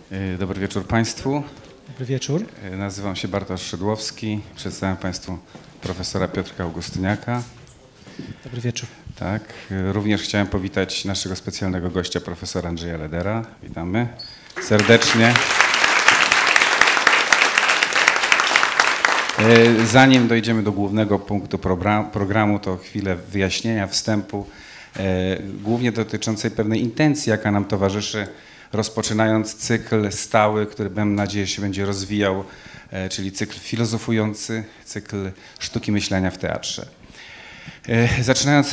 Dobry wieczór Państwu. Dobry wieczór. Nazywam się Bartosz Szydłowski. Przedstawiam Państwu profesora Piotrka Augustyniaka. Dobry wieczór. Tak. Również chciałem powitać naszego specjalnego gościa, profesora Andrzeja Ledera. Witamy serdecznie. Zanim dojdziemy do głównego punktu programu, to chwilę wyjaśnienia, wstępu, głównie dotyczącej pewnej intencji, jaka nam towarzyszy, rozpoczynając cykl stały, który mam nadzieję się będzie rozwijał, czyli cykl filozofujący, cykl sztuki myślenia w teatrze. Zaczynając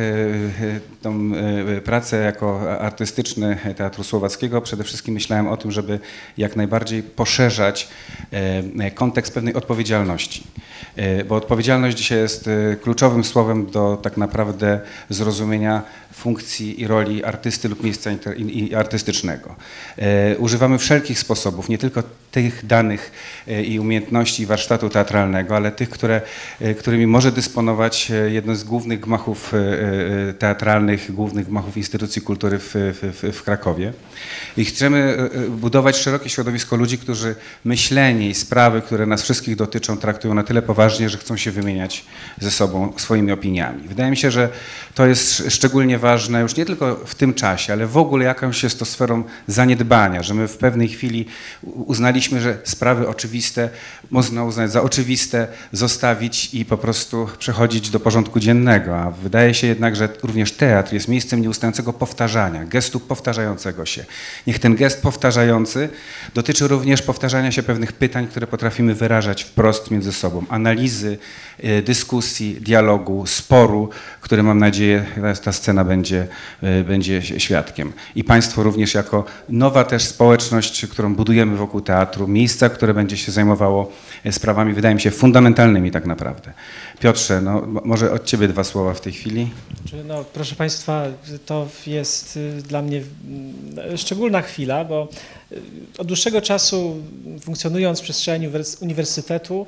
tą pracę jako artystyczny Teatru Słowackiego, przede wszystkim myślałem o tym, żeby jak najbardziej poszerzać kontekst pewnej odpowiedzialności. Bo odpowiedzialność dzisiaj jest kluczowym słowem do tak naprawdę zrozumienia funkcji i roli artysty lub miejsca artystycznego. Używamy wszelkich sposobów, nie tylko tych danych i umiejętności warsztatu teatralnego, ale tych, którymi może dysponować jedno z głównych gmachów teatralnych, głównych gmachów instytucji kultury w Krakowie. I chcemy budować szerokie środowisko ludzi, którzy myślenie i sprawy, które nas wszystkich dotyczą, traktują na tyle poważnie, że chcą się wymieniać ze sobą swoimi opiniami. Wydaje mi się, że to jest szczególnie ważne już nie tylko w tym czasie, ale w ogóle jakąś jest to sferą zaniedbania, że my w pewnej chwili uznaliśmy, że sprawy oczywiste można uznać za oczywiste, zostawić i po prostu przechodzić do porządku dziennego, a wydaje się jednak, że również teatr jest miejscem nieustającego powtarzania, gestu powtarzającego się. Niech ten gest powtarzający dotyczy również powtarzania się pewnych pytań, które potrafimy wyrażać wprost między sobą, analizy, dyskusji, dialogu, sporu, który mam nadzieję ta scena będzie świadkiem. I Państwo również jako nowa też społeczność, którą budujemy wokół teatru, miejsca, które będzie się zajmowało sprawami, wydaje mi się, fundamentalnymi tak naprawdę. Piotrze, no, może od Ciebie dwa słowa w tej chwili. No, proszę Państwa, to jest dla mnie szczególna chwila, bo od dłuższego czasu funkcjonując w przestrzeni uniwersytetu,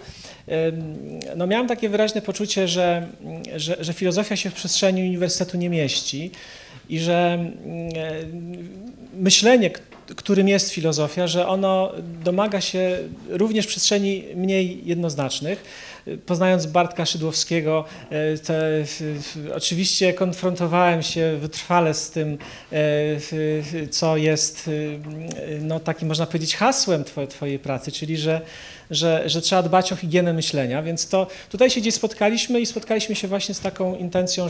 no miałem takie wyraźne poczucie, że filozofia się w przestrzeni uniwersytetu nie mieści i że myślenie, którym jest filozofia, że ono domaga się również przestrzeni mniej jednoznacznych. Poznając Bartka Szydłowskiego, oczywiście konfrontowałem się wytrwale z tym, co jest no, takim, można powiedzieć, hasłem twojej pracy, czyli że trzeba dbać o higienę myślenia, więc to tutaj się gdzieś spotkaliśmy się właśnie z taką intencją,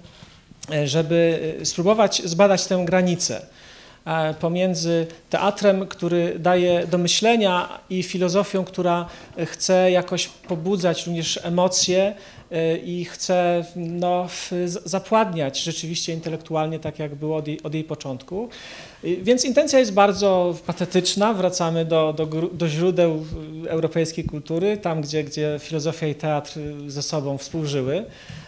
żeby spróbować zbadać tę granicę pomiędzy teatrem, który daje do myślenia, i filozofią, która chce jakoś pobudzać również emocje i chce no, zapładniać rzeczywiście intelektualnie, tak jak było od jej początku. Więc intencja jest bardzo patetyczna, wracamy do źródeł europejskiej kultury, tam gdzie filozofia i teatr ze sobą współżyły.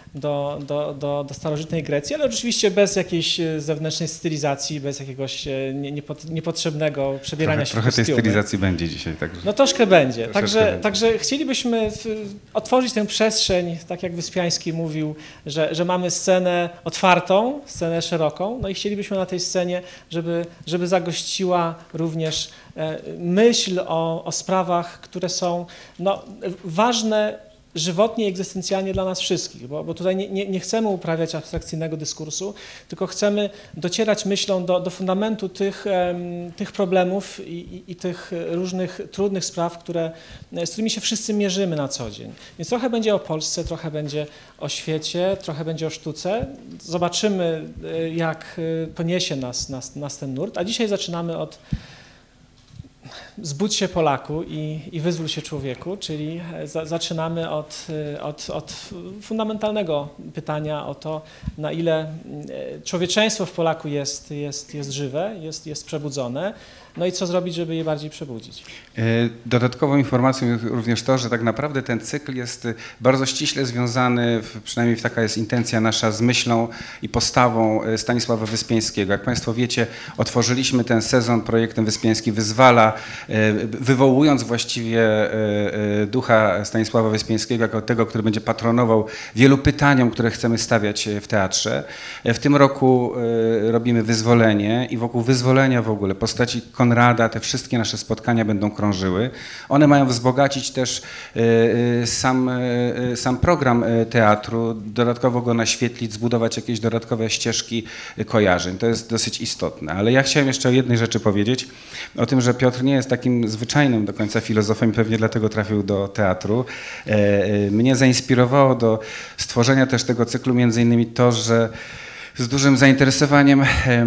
Do starożytnej Grecji, ale oczywiście bez jakiejś zewnętrznej stylizacji, bez jakiegoś niepotrzebnego przebierania się w kostiumy. Trochę tej stylizacji będzie dzisiaj. Także. No troszkę będzie. Także chcielibyśmy otworzyć tę przestrzeń, tak jak Wyspiański mówił, że mamy scenę otwartą, scenę szeroką, no i chcielibyśmy na tej scenie, żeby zagościła również myśl o sprawach, które są no, ważne żywotnie i egzystencjalnie dla nas wszystkich, bo tutaj nie chcemy uprawiać abstrakcyjnego dyskursu, tylko chcemy docierać myślą do fundamentu tych problemów i tych różnych trudnych spraw, z którymi się wszyscy mierzymy na co dzień. Więc trochę będzie o Polsce, trochę będzie o świecie, trochę będzie o sztuce. Zobaczymy, jak poniesie nas ten nurt, a dzisiaj zaczynamy od Zbudź się Polaku i wyzwól się człowieku, czyli zaczynamy od fundamentalnego pytania o to, na ile człowieczeństwo w Polaku jest żywe, jest przebudzone, no i co zrobić, żeby je bardziej przebudzić. Dodatkową informacją jest również to, że tak naprawdę ten cykl jest bardzo ściśle związany, przynajmniej taka jest intencja nasza, z myślą i postawą Stanisława Wyspiańskiego. Jak Państwo wiecie, otworzyliśmy ten sezon projektem Wyspiański Wyzwala, wywołując właściwie ducha Stanisława Wyspiańskiego jako tego, który będzie patronował wielu pytaniom, które chcemy stawiać w teatrze. W tym roku robimy Wyzwolenie i wokół Wyzwolenia w ogóle postaci Konrada te wszystkie nasze spotkania będą krążyły. One mają wzbogacić też sam program teatru, dodatkowo go naświetlić, zbudować jakieś dodatkowe ścieżki kojarzeń. To jest dosyć istotne. Ale ja chciałem jeszcze o jednej rzeczy powiedzieć, o tym, że Piotr nie jest takim zwyczajnym do końca filozofem i pewnie dlatego trafił do teatru. Mnie zainspirowało do stworzenia też tego cyklu między innymi to, że z dużym zainteresowaniem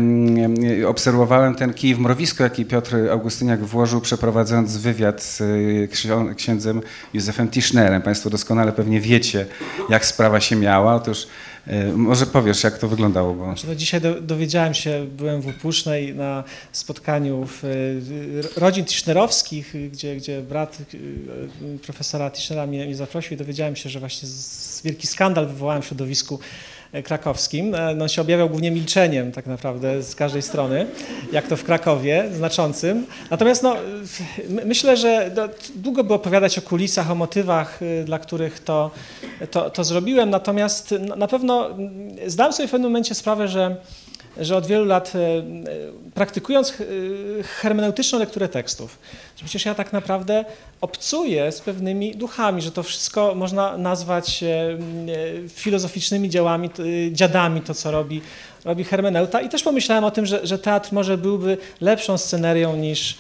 obserwowałem ten kij w mrowisko, jaki Piotr Augustyniak włożył, przeprowadzając wywiad z księdzem Józefem Tischnerem. Państwo doskonale pewnie wiecie, jak sprawa się miała. Otóż może powiesz, jak to wyglądało? Bo... Znaczy, no dzisiaj dowiedziałem się, byłem w Upusznej na spotkaniu rodzin tischnerowskich, gdzie brat profesora Tischnera mnie zaprosił i dowiedziałem się, że właśnie wielki skandal wywołałem w środowisku krakowskim. No, się objawiał głównie milczeniem tak naprawdę z każdej strony, jak to w Krakowie, znaczącym. Natomiast no, myślę, że długo by opowiadać o kulisach, o motywach, dla których to zrobiłem, natomiast na pewno zdałem sobie w pewnym momencie sprawę, że od wielu lat praktykując hermeneutyczną lekturę tekstów, że przecież ja tak naprawdę obcuję z pewnymi duchami, że to wszystko można nazwać filozoficznymi dziełami, dziadami, to co robi hermeneuta. I też pomyślałem o tym, że teatr może byłby lepszą scenerią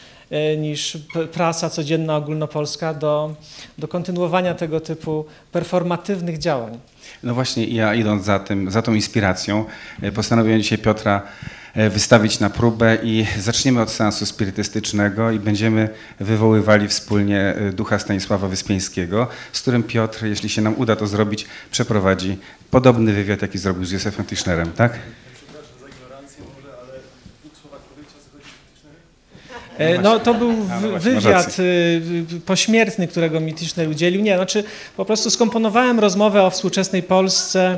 niż prasa codzienna ogólnopolska do kontynuowania tego typu performatywnych działań. No właśnie, ja idąc za tą inspiracją, postanowiłem dzisiaj Piotra wystawić na próbę i zaczniemy od seansu spirytystycznego i będziemy wywoływali wspólnie ducha Stanisława Wyspiańskiego, z którym Piotr, jeśli się nam uda to zrobić, przeprowadzi podobny wywiad, jaki zrobił z Józefem Tischnerem, tak? Przepraszam za ignorancję może, ale w dwóch słowach powiedzcie, o co chodzi z Tischnerem? No to był wywiad pośmiertny, którego mi Tischner udzielił. Nie, znaczy po prostu skomponowałem rozmowę o współczesnej Polsce.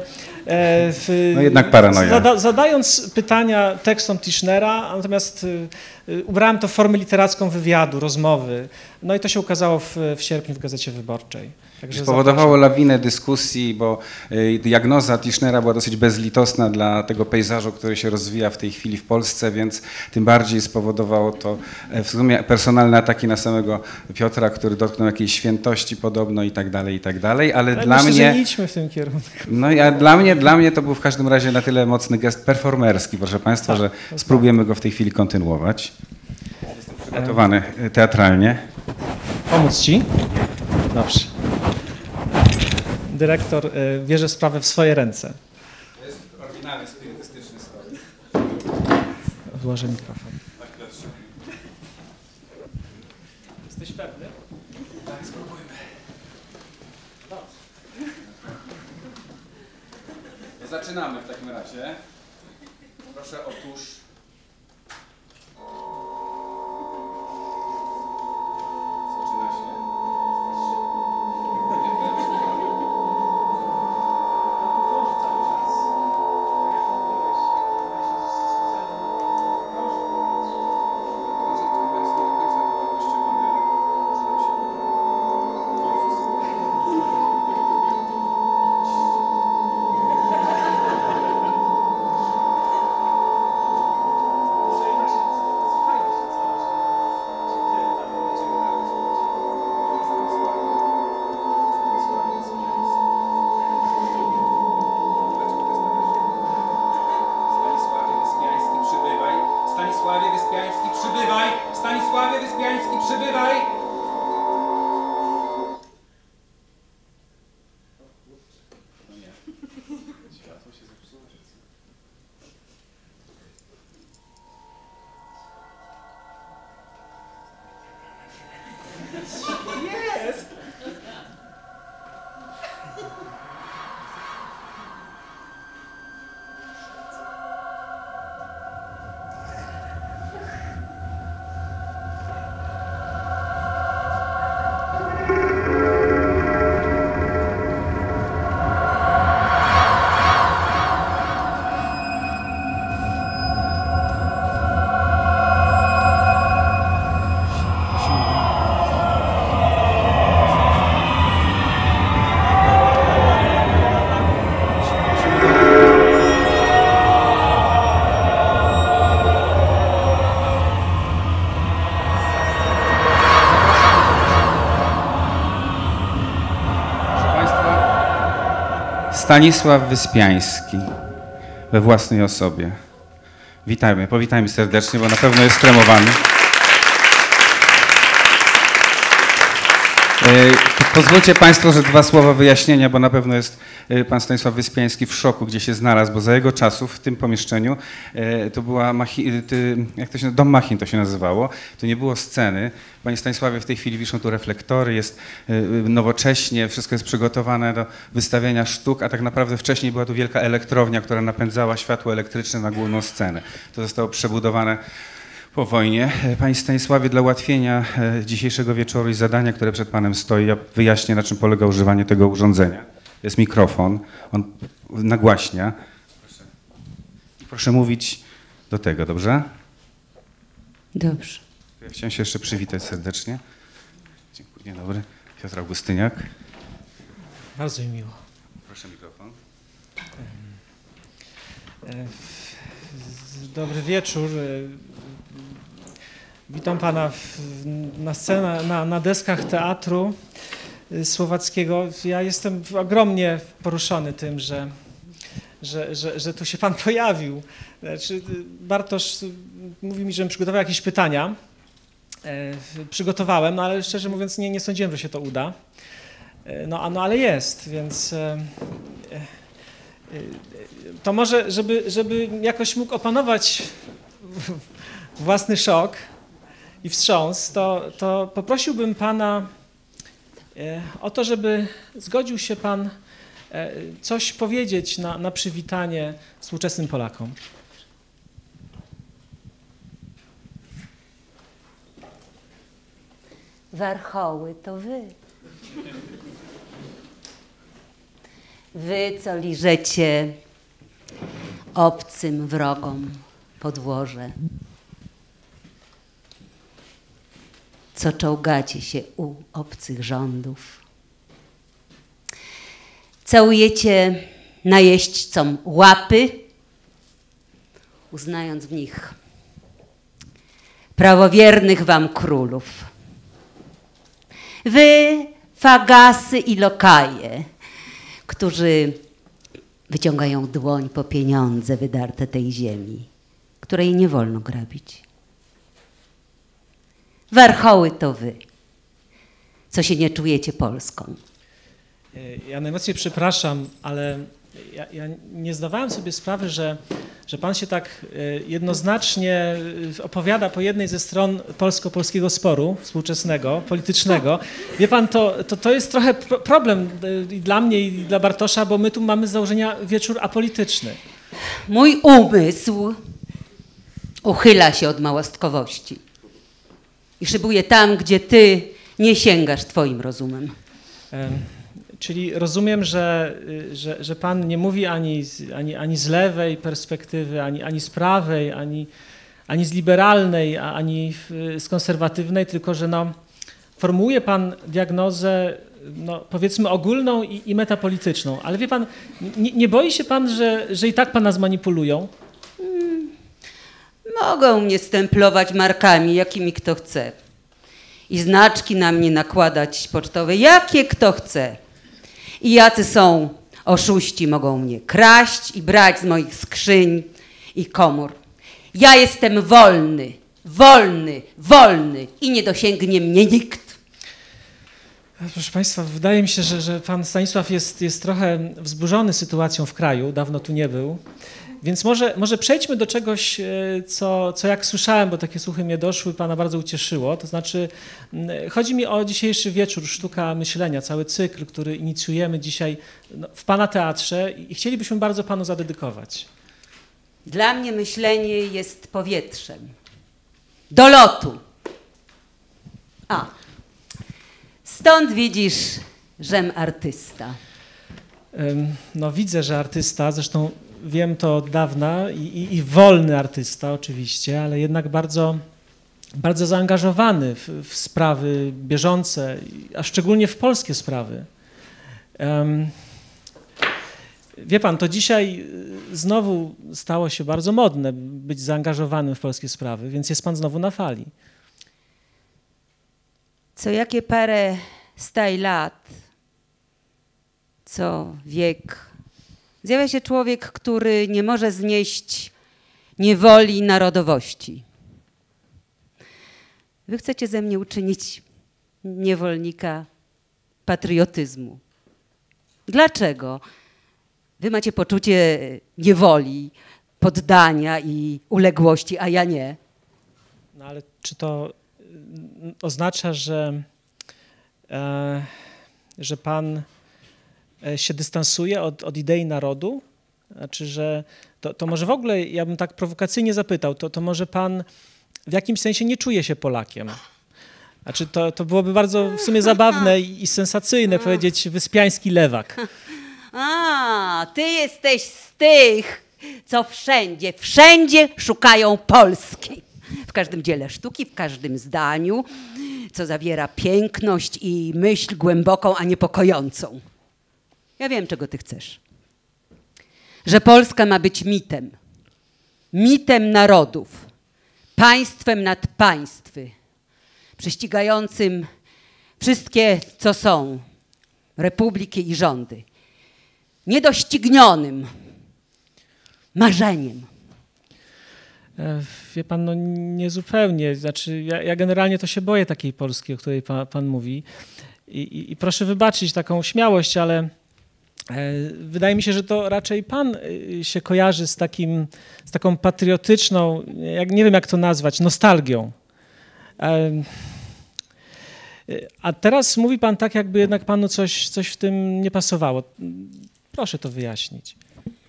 No jednak paranoja. Zadając pytania tekstom Tischnera, natomiast ubrałem to w formę literacką wywiadu, rozmowy. No i to się ukazało w sierpniu w Gazecie Wyborczej. Także spowodowało lawinę dyskusji, bo diagnoza Tischnera była dosyć bezlitosna dla tego pejzażu, który się rozwija w tej chwili w Polsce, więc tym bardziej spowodowało to w sumie personalne ataki na samego Piotra, który dotknął jakiejś świętości podobno i tak dalej, ale dla myślę, mnie... że nie idźmy w tym kierunku. No ja, dla mnie to był w każdym razie na tyle mocny gest performerski, proszę Państwa, że spróbujemy go w tej chwili kontynuować. Jestem przygotowany teatralnie. Pomóc Ci? Dobrze. Dyrektor bierze sprawę w swoje ręce. To jest oryginalny, spirytystyczny stolik. Odłożę mikrofon. Tak, Piotrze. Jesteś pewny? Tak, spróbujmy. Dobrze. To zaczynamy w takim razie. Proszę o tusz. Zaczyna się. Stanisławie Wyspiański, przybywaj! Stanisławie Wyspiański, przybywaj! No nie. Światło się zepsuło. Jest! Stanisław Wyspiański we własnej osobie. Witajmy, powitajmy serdecznie, bo na pewno jest stremowany. Pozwólcie Państwo, że 2 słowa wyjaśnienia, bo na pewno jest pan Stanisław Wyspiański w szoku, gdzie się znalazł, bo za jego czasów w tym pomieszczeniu to była jak to się, Dom Machin to się nazywało, to nie było sceny. Panie Stanisławie, w tej chwili wiszą tu reflektory, jest nowocześnie, wszystko jest przygotowane do wystawiania sztuk, a tak naprawdę wcześniej była tu wielka elektrownia, która napędzała światło elektryczne na główną scenę. To zostało przebudowane po wojnie. Panie Stanisławie, dla ułatwienia dzisiejszego wieczoru i zadania, które przed Panem stoi, ja wyjaśnię, na czym polega używanie tego urządzenia. To jest mikrofon, on nagłaśnia. Proszę mówić do tego, dobrze? Dobrze. Ja chciałem się jeszcze przywitać serdecznie. Dziękuję, dzień dobry. Piotr Augustyniak. Bardzo mi miło. Proszę mikrofon. Dobry wieczór. Witam Pana na scenę, na deskach Teatru Słowackiego. Ja jestem ogromnie poruszony tym, że tu się Pan pojawił. Znaczy, Bartosz mówi mi, żebym przygotował jakieś pytania. Przygotowałem, no ale szczerze mówiąc nie sądziłem, że się to uda. No ale jest, więc to może, żeby jakoś mógł opanować własny szok i wstrząs, to poprosiłbym Pana o to, żeby zgodził się Pan coś powiedzieć na przywitanie współczesnym Polakom. Warchoły to wy. Wy, co liżecie obcym wrogom podłoże. Co czołgacie się u obcych rządów. Całujecie najeźdźcom łapy, uznając w nich prawowiernych wam królów. Wy, fagasy i lokaje, którzy wyciągają dłoń po pieniądze wydarte tej ziemi, której nie wolno grabić. Warchoły to wy, co się nie czujecie Polską. Ja najmocniej przepraszam, ale ja nie zdawałem sobie sprawy, że Pan się tak jednoznacznie opowiada po jednej ze stron polsko-polskiego sporu współczesnego, politycznego. Wie Pan, to jest trochę problem i dla mnie, i dla Bartosza, bo my tu mamy z założenia wieczór apolityczny. Mój umysł uchyla się od małostkowości i szybuje tam, gdzie ty nie sięgasz twoim rozumem. Czyli rozumiem, że Pan nie mówi ani z lewej perspektywy, ani z prawej, ani z liberalnej, ani z konserwatywnej, tylko że formułuje Pan diagnozę, powiedzmy ogólną i metapolityczną. Ale wie Pan, nie boi się Pan, że i tak Pana zmanipulują? Mogą mnie stemplować markami, jakimi kto chce. I znaczki na mnie nakładać pocztowe, jakie kto chce. I jacy są oszuści, mogą mnie kraść i brać z moich skrzyń i komór. Ja jestem wolny, wolny, wolny i nie dosięgnie mnie nikt. Proszę Państwa, wydaje mi się, że Pan Stanisław jest trochę wzburzony sytuacją w kraju, dawno tu nie był. Więc może przejdźmy do czegoś, co jak słyszałem, bo takie słuchy mnie doszły, Pana bardzo ucieszyło. To znaczy, chodzi mi o dzisiejszy wieczór, Sztuka Myślenia, cały cykl, który inicjujemy dzisiaj w Pana teatrze i chcielibyśmy bardzo Panu zadedykować. Dla mnie myślenie jest powietrzem. Do lotu. Stąd widzisz, żem artysta. Widzę, że artysta, zresztą wiem to od dawna i wolny artysta oczywiście, ale jednak bardzo, bardzo zaangażowany w sprawy bieżące, a szczególnie w polskie sprawy. Wie Pan, to dzisiaj znowu stało się bardzo modne być zaangażowanym w polskie sprawy, więc jest Pan znowu na fali. Co jakie parę staj lat, co wiek Zjawia się człowiek, który nie może znieść niewoli narodowości. Wy chcecie ze mnie uczynić niewolnika patriotyzmu. Dlaczego? Wy macie poczucie niewoli, poddania i uległości, a ja nie. No ale czy to oznacza, że pan się dystansuje od idei narodu? Znaczy, że to może w ogóle, ja bym tak prowokacyjnie zapytał, to może pan w jakimś sensie nie czuje się Polakiem? Znaczy, to byłoby bardzo w sumie zabawne i sensacyjne powiedzieć wyspiański lewak. A, ty jesteś z tych, co wszędzie szukają Polski. W każdym dziele sztuki, w każdym zdaniu, co zawiera piękność i myśl głęboką, a niepokojącą. Ja wiem, czego ty chcesz. Że Polska ma być mitem. Mitem narodów. Państwem nad państwy. Prześcigającym wszystkie, co są. Republiki i rządy. Niedoścignionym. Marzeniem. Wie pan, no niezupełnie. Znaczy, ja generalnie to się boję takiej Polski, o której pan mówi. I proszę wybaczyć taką śmiałość, ale wydaje mi się, że to raczej pan się kojarzy z taką patriotyczną, nie wiem jak to nazwać, nostalgią. A teraz mówi pan tak, jakby jednak panu coś w tym nie pasowało. Proszę to wyjaśnić.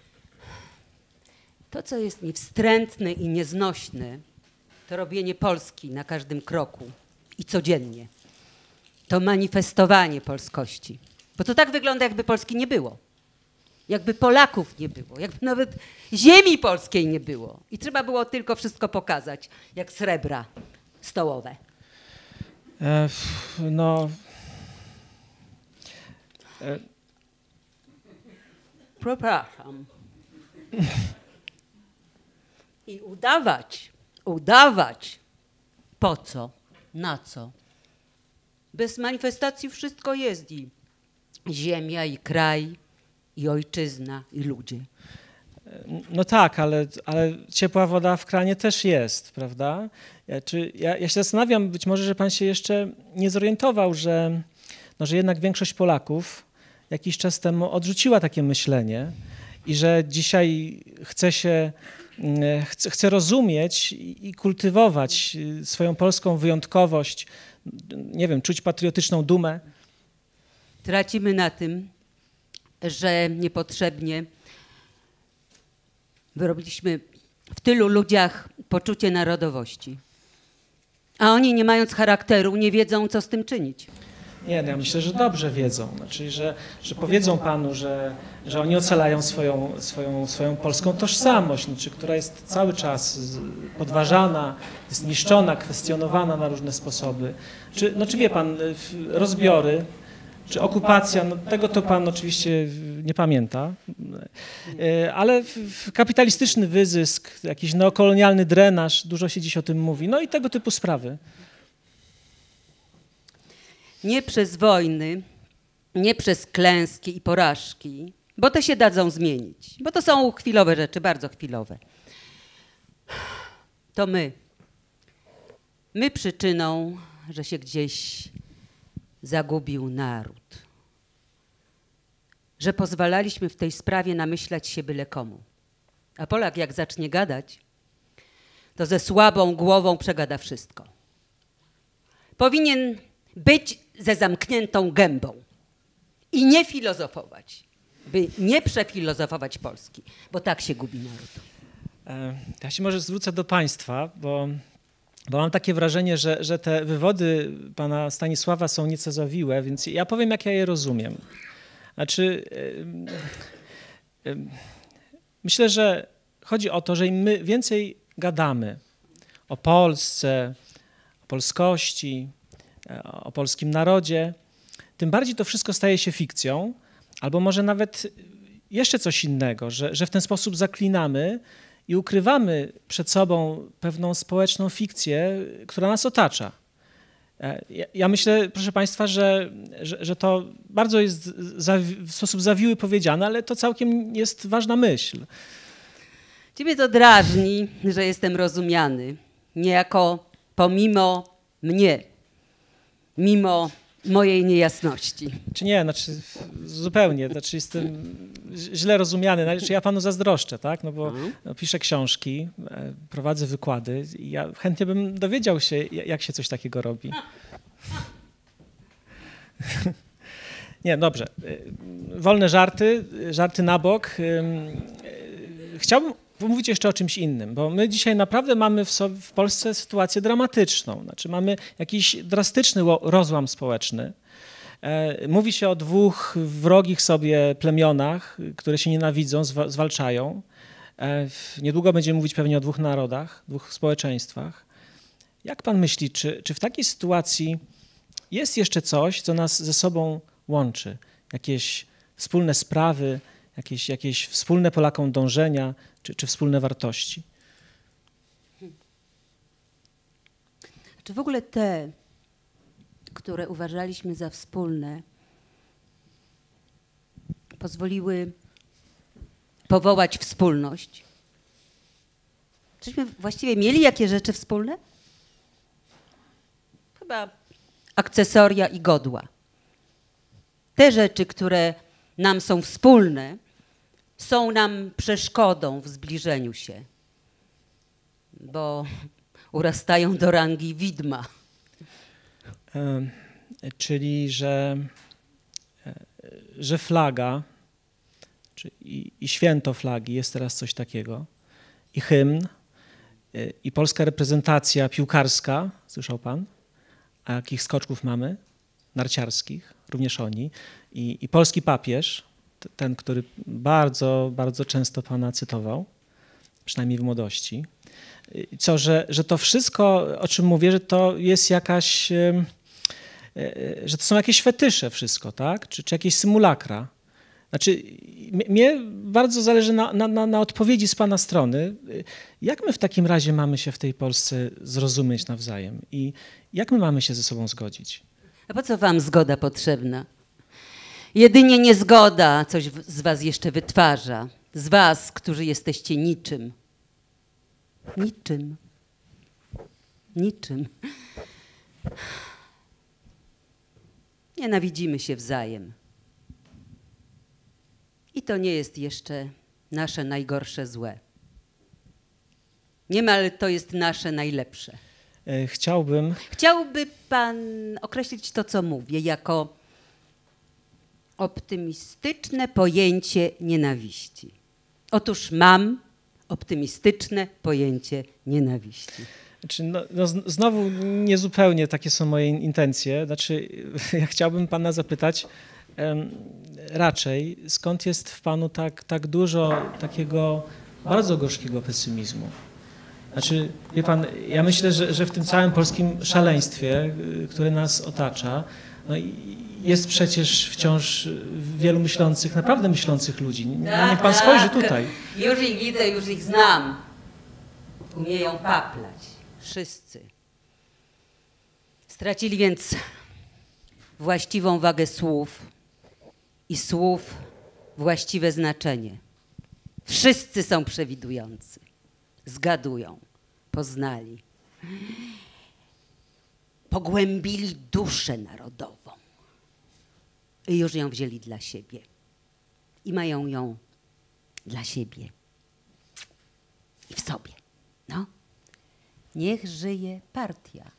To, co jest mi wstrętne i nieznośne, to robienie Polski na każdym kroku i codziennie. To manifestowanie polskości. Bo to tak wygląda, jakby Polski nie było. Jakby Polaków nie było. Jakby nawet ziemi polskiej nie było. I trzeba było tylko wszystko pokazać, jak srebra stołowe. Przepraszam. I udawać. Po co? Na co? Bez manifestacji wszystko jest i ziemia, i kraj, i ojczyzna, i ludzie. No tak, ale ciepła woda w kranie też jest, prawda? Ja się zastanawiam, być może, że pan się jeszcze nie zorientował, że jednak większość Polaków jakiś czas temu odrzuciła takie myślenie i że dzisiaj chce rozumieć i kultywować swoją polską wyjątkowość, nie wiem, czuć patriotyczną dumę. Tracimy na tym, że niepotrzebnie wyrobiliśmy w tylu ludziach poczucie narodowości. A oni, nie mając charakteru, nie wiedzą, co z tym czynić. Nie, no ja myślę, że dobrze wiedzą. Znaczy, że powiedzą panu, że oni ocalają swoją polską tożsamość, znaczy, która jest cały czas podważana, jest niszczona, kwestionowana na różne sposoby. Czy wie pan, rozbiory, czy okupacja, no tego to pan oczywiście nie pamięta, ale kapitalistyczny wyzysk, jakiś neokolonialny drenaż, dużo się dziś o tym mówi, no i tego typu sprawy. Nie przez wojny, nie przez klęski i porażki, bo te się dadzą zmienić, bo to są chwilowe rzeczy, bardzo chwilowe. To my przyczyną, że się gdzieś zagubił naród. Że pozwalaliśmy w tej sprawie namyślać się byle komu. A Polak jak zacznie gadać, to ze słabą głową przegada wszystko. Powinien być ze zamkniętą gębą i nie filozofować, by nie przefilozofować Polski, bo tak się gubi naród. Ja się może zwrócę do państwa, bo mam takie wrażenie, że te wywody pana Stanisława są nieco zawiłe, więc ja powiem, jak ja je rozumiem. Znaczy, myślę, że chodzi o to, że im my więcej gadamy o Polsce, o polskości, o polskim narodzie, tym bardziej to wszystko staje się fikcją, albo może nawet jeszcze coś innego, że w ten sposób zaklinamy i ukrywamy przed sobą pewną społeczną fikcję, która nas otacza. Ja myślę, proszę Państwa, że to bardzo jest w sposób zawiły powiedziane, ale to całkiem jest ważna myśl. Ciebie to drażni, że jestem rozumiany, niejako pomimo mnie, mimo mojej niejasności. Czy nie, znaczy zupełnie, znaczy jestem źle rozumiany, znaczy ja panu zazdroszczę, tak, no bo piszę książki, prowadzę wykłady i ja chętnie bym dowiedział się, jak się coś takiego robi. Nie, dobrze, wolne żarty na bok. Chciałbym pomówić jeszcze o czymś innym, bo my dzisiaj naprawdę mamy w Polsce sytuację dramatyczną, znaczy mamy jakiś drastyczny rozłam społeczny. Mówi się o dwóch wrogich sobie plemionach, które się nienawidzą, zwalczają. Niedługo będziemy mówić pewnie o dwóch narodach, dwóch społeczeństwach. Jak pan myśli, czy w takiej sytuacji jest jeszcze coś, co nas ze sobą łączy? Jakieś wspólne sprawy, jakieś wspólne Polakom dążenia, czy wspólne wartości? Czy w ogóle te, które uważaliśmy za wspólne, pozwoliły powołać wspólność? Czyśmy właściwie mieli jakie rzeczy wspólne? Chyba akcesoria i godła. Te rzeczy, które nam są wspólne, są nam przeszkodą w zbliżeniu się, bo urastają do rangi widma. Czyli, że flaga i święto flagi jest teraz coś takiego, i hymn, i polska reprezentacja piłkarska, słyszał pan? A jakich skoczków mamy? Narciarskich, również oni. I polski papież, ten, który bardzo, bardzo często pana cytował, przynajmniej w młodości. Co, że to wszystko, o czym mówię, że to jest jakaś, że to są jakieś fetysze wszystko, tak? Czy jakieś symulakra. Znaczy, mnie bardzo zależy na odpowiedzi z pana strony. Jak my w takim razie mamy się w tej Polsce zrozumieć nawzajem i jak my mamy się ze sobą zgodzić? A po co wam zgoda potrzebna? Jedynie niezgoda coś z was jeszcze wytwarza. Z was, którzy jesteście niczym. Niczym. Niczym. Nienawidzimy się wzajem. I to nie jest jeszcze nasze najgorsze złe. Niemal to jest nasze najlepsze. Chciałby pan określić to, co mówię, jako optymistyczne pojęcie nienawiści. Otóż mam optymistyczne pojęcie nienawiści. Znaczy, znowu niezupełnie takie są moje intencje. Znaczy, ja chciałbym pana zapytać raczej, skąd jest w panu tak dużo takiego bardzo gorzkiego pesymizmu? Znaczy, wie pan, ja myślę, że w tym całym polskim szaleństwie, które nas otacza, no jest przecież wciąż wielu myślących, naprawdę myślących ludzi. Niech pan spojrzy tutaj. Już ich widzę, już ich znam. Umieją paplać. Wszyscy. Stracili więc właściwą wagę słów i słów właściwe znaczenie. Wszyscy są przewidujący. Zgadują, poznali. Pogłębili duszę narodową. I już ją wzięli dla siebie. I mają ją dla siebie. I w sobie. No. Niech żyje partia.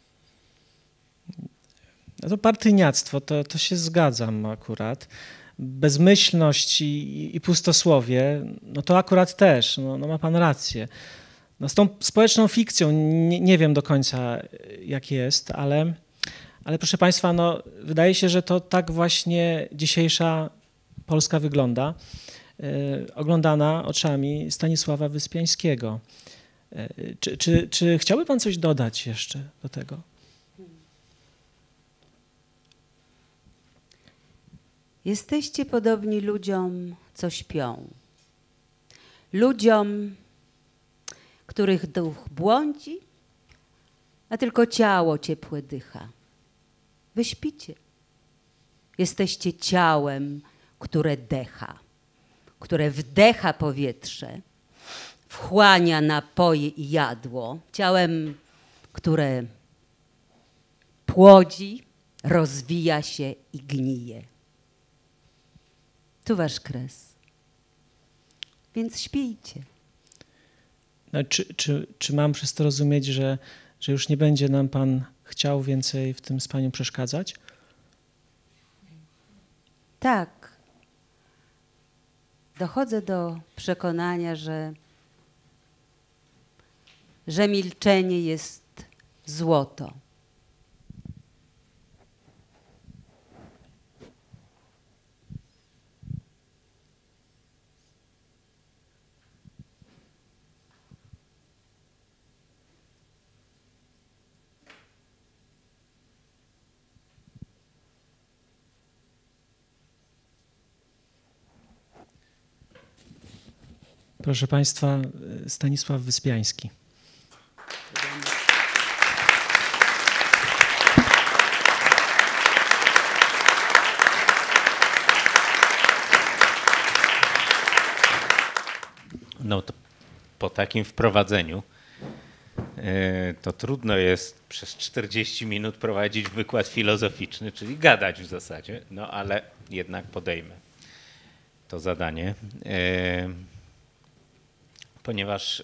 No to partyjniactwo, to się zgadzam akurat. Bezmyślność i pustosłowie, no to akurat też, no ma pan rację. No z tą społeczną fikcją nie wiem do końca jak jest, ale proszę państwa, no wydaje się, że to tak właśnie dzisiejsza Polska wygląda, oglądana oczami Stanisława Wyspiańskiego. Czy chciałby pan coś dodać jeszcze do tego? Jesteście podobni ludziom, co śpią. Ludziom, których duch błądzi, a tylko ciało ciepłe dycha. Wy śpicie. Jesteście ciałem, które decha, które wdecha powietrze, wchłania napoje i jadło, ciałem, które płodzi, rozwija się i gnije. Tu wasz kres. Więc śpijcie. No, czy mam przez to rozumieć, że już nie będzie nam Pan chciał więcej w tym spaniu przeszkadzać? Tak. Dochodzę do przekonania, że milczenie jest złoto. Proszę Państwa, Stanisław Wyspiański. No to po takim wprowadzeniu to trudno jest przez 40 minut prowadzić wykład filozoficzny, czyli gadać w zasadzie, no ale jednak podejmę to zadanie, ponieważ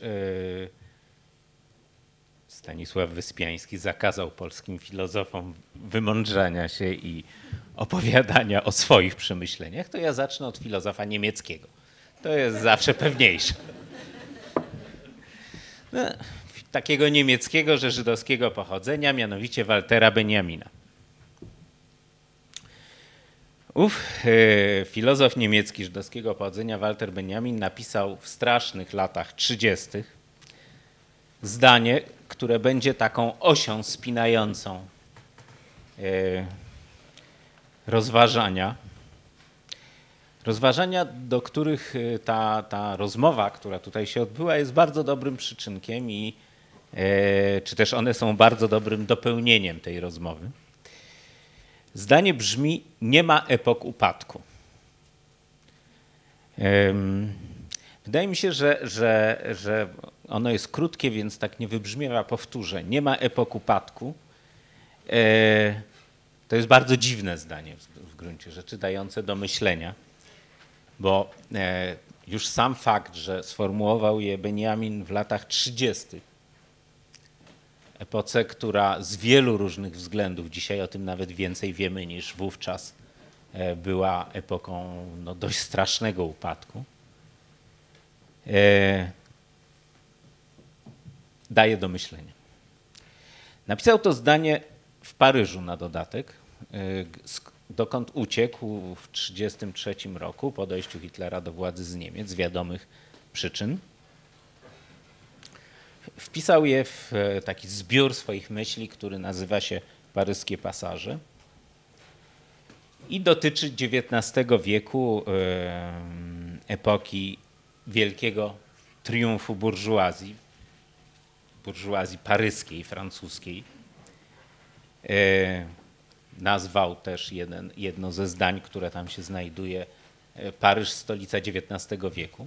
Stanisław Wyspiański zakazał polskim filozofom wymądrzania się i opowiadania o swoich przemyśleniach, to ja zacznę od filozofa niemieckiego. To jest zawsze pewniejsze. No, takiego niemieckiego, że żydowskiego pochodzenia, mianowicie Waltera Benjamina. Filozof niemiecki żydowskiego pochodzenia Walter Benjamin napisał w strasznych latach 30. zdanie, które będzie taką osią spinającą rozważania, do których ta rozmowa, która tutaj się odbyła, jest bardzo dobrym przyczynkiem i czy też one są bardzo dobrym dopełnieniem tej rozmowy. Zdanie brzmi: nie ma epok upadku. Wydaje mi się, że ono jest krótkie, więc tak nie wybrzmiewa, powtórzę. Nie ma epok upadku. To jest bardzo dziwne zdanie w gruncie rzeczy, dające do myślenia, bo już sam fakt, że sformułował je Benjamin w latach 30., epoce, która z wielu różnych względów, dzisiaj o tym nawet więcej wiemy niż wówczas, była epoką no, dość strasznego upadku, daje do myślenia. Napisał to zdanie w Paryżu na dodatek, dokąd uciekł w 1933 roku po dojściu Hitlera do władzy z Niemiec z wiadomych przyczyn. Wpisał je w taki zbiór swoich myśli, który nazywa się Paryskie pasaże i dotyczy XIX wieku, epoki wielkiego triumfu burżuazji paryskiej, francuskiej. Nazwał też jedno ze zdań, które tam się znajduje, Paryż, stolica XIX wieku.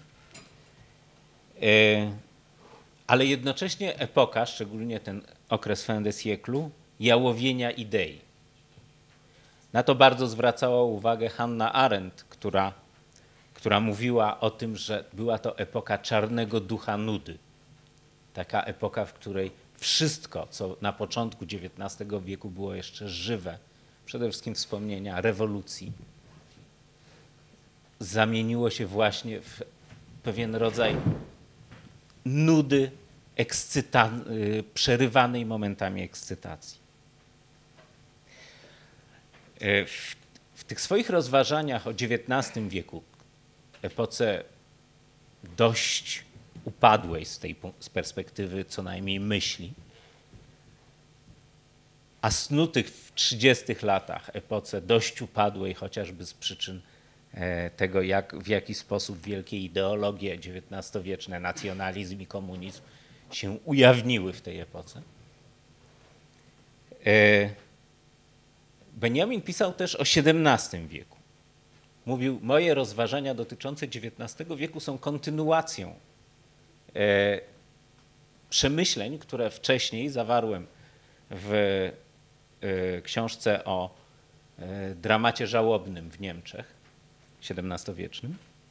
Ale jednocześnie epoka, szczególnie ten okres fin de siècle, jałowienia idei. Na to bardzo zwracała uwagę Hannah Arendt, która mówiła o tym, że była to epoka czarnego ducha nudy. Taka epoka, w której wszystko, co na początku XIX wieku było jeszcze żywe, przede wszystkim wspomnienia rewolucji, zamieniło się właśnie w pewien rodzaj nudy, przerywanej momentami ekscytacji. W tych swoich rozważaniach o XIX wieku, epoce dość upadłej z perspektywy co najmniej myśli, a snutych w 30 latach, epoce dość upadłej chociażby z przyczyn tego, w jaki sposób wielkie ideologie XIX-wieczne, nacjonalizm i komunizm się ujawniły w tej epoce. Benjamin pisał też o XVII wieku. Mówił, moje rozważania dotyczące XIX wieku są kontynuacją przemyśleń, które wcześniej zawarłem w książce o dramacie żałobnym w Niemczech, XVII-wiecznym,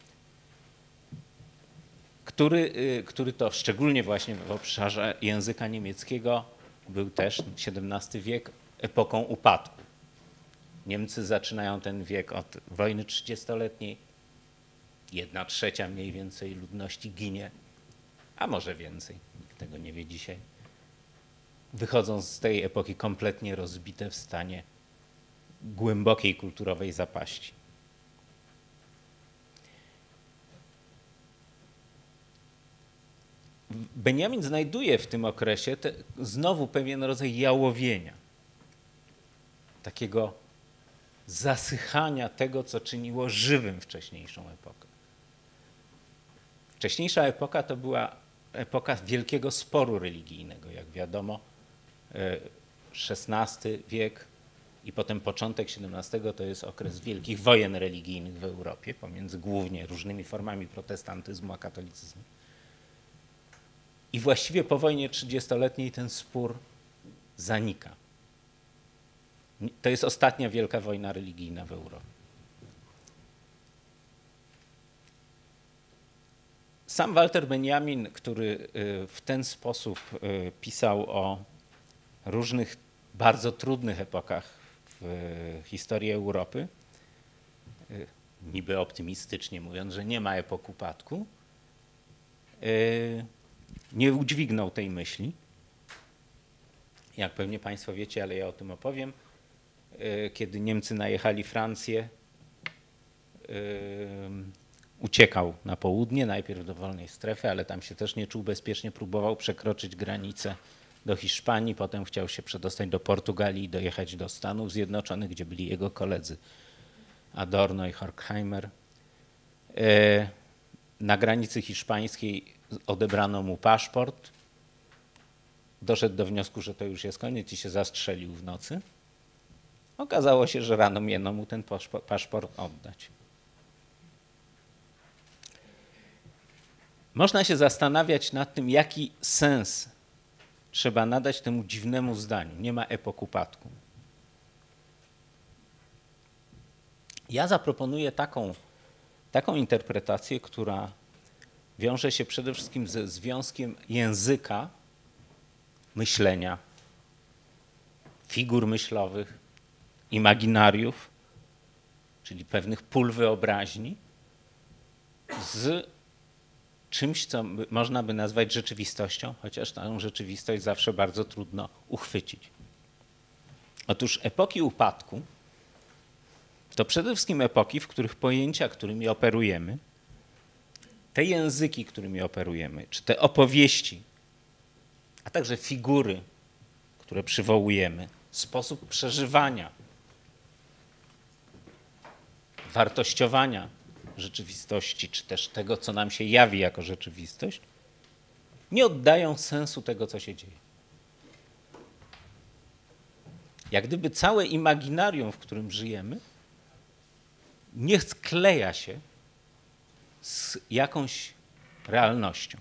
który to szczególnie właśnie w obszarze języka niemieckiego był też XVII wiek epoką upadku. Niemcy zaczynają ten wiek od wojny 30-letniej. 1/3 mniej więcej ludności ginie, a może więcej, nikt tego nie wie dzisiaj. Wychodzą z tej epoki kompletnie rozbite w stanie głębokiej kulturowej zapaści. Benjamin znajduje w tym okresie znowu pewien rodzaj jałowienia, takiego zasychania tego, co czyniło żywym wcześniejszą epokę. Wcześniejsza epoka to była epoka wielkiego sporu religijnego, jak wiadomo. XVI wiek i potem początek XVII to jest okres wielkich wojen religijnych w Europie, pomiędzy głównie różnymi formami protestantyzmu a katolicyzmu. I właściwie po wojnie 30-letniej ten spór zanika. To jest ostatnia wielka wojna religijna w Europie. Sam Walter Benjamin, który w ten sposób pisał o różnych bardzo trudnych epokach w historii Europy, niby optymistycznie mówiąc, że nie ma epok upadku, nie udźwignął tej myśli. Jak pewnie Państwo wiecie, ale ja o tym opowiem. Kiedy Niemcy najechali Francję, uciekał na południe, najpierw do wolnej strefy, ale tam się też nie czuł bezpiecznie, próbował przekroczyć granicę do Hiszpanii, potem chciał się przedostać do Portugalii i dojechać do Stanów Zjednoczonych, gdzie byli jego koledzy Adorno i Horkheimer. Na granicy hiszpańskiej odebrano mu paszport, doszedł do wniosku, że to już jest koniec i się zastrzelił w nocy. Okazało się, że rano miano mu ten paszport oddać. Można się zastanawiać nad tym, jaki sens trzeba nadać temu dziwnemu zdaniu. Nie ma epok upadku. Ja zaproponuję taką interpretację, która wiąże się przede wszystkim ze związkiem języka, myślenia, figur myślowych, imaginariów, czyli pewnych pól wyobraźni, z czymś, co można by nazwać rzeczywistością, chociaż tę rzeczywistość zawsze bardzo trudno uchwycić. Otóż epoki upadku to przede wszystkim epoki, w których pojęcia, którymi operujemy, te języki, którymi operujemy, czy te opowieści, a także figury, które przywołujemy, sposób przeżywania, wartościowania rzeczywistości, czy też tego, co nam się jawi jako rzeczywistość, nie oddają sensu tego, co się dzieje. Jak gdyby całe imaginarium, w którym żyjemy, nie skleja się z jakąś realnością.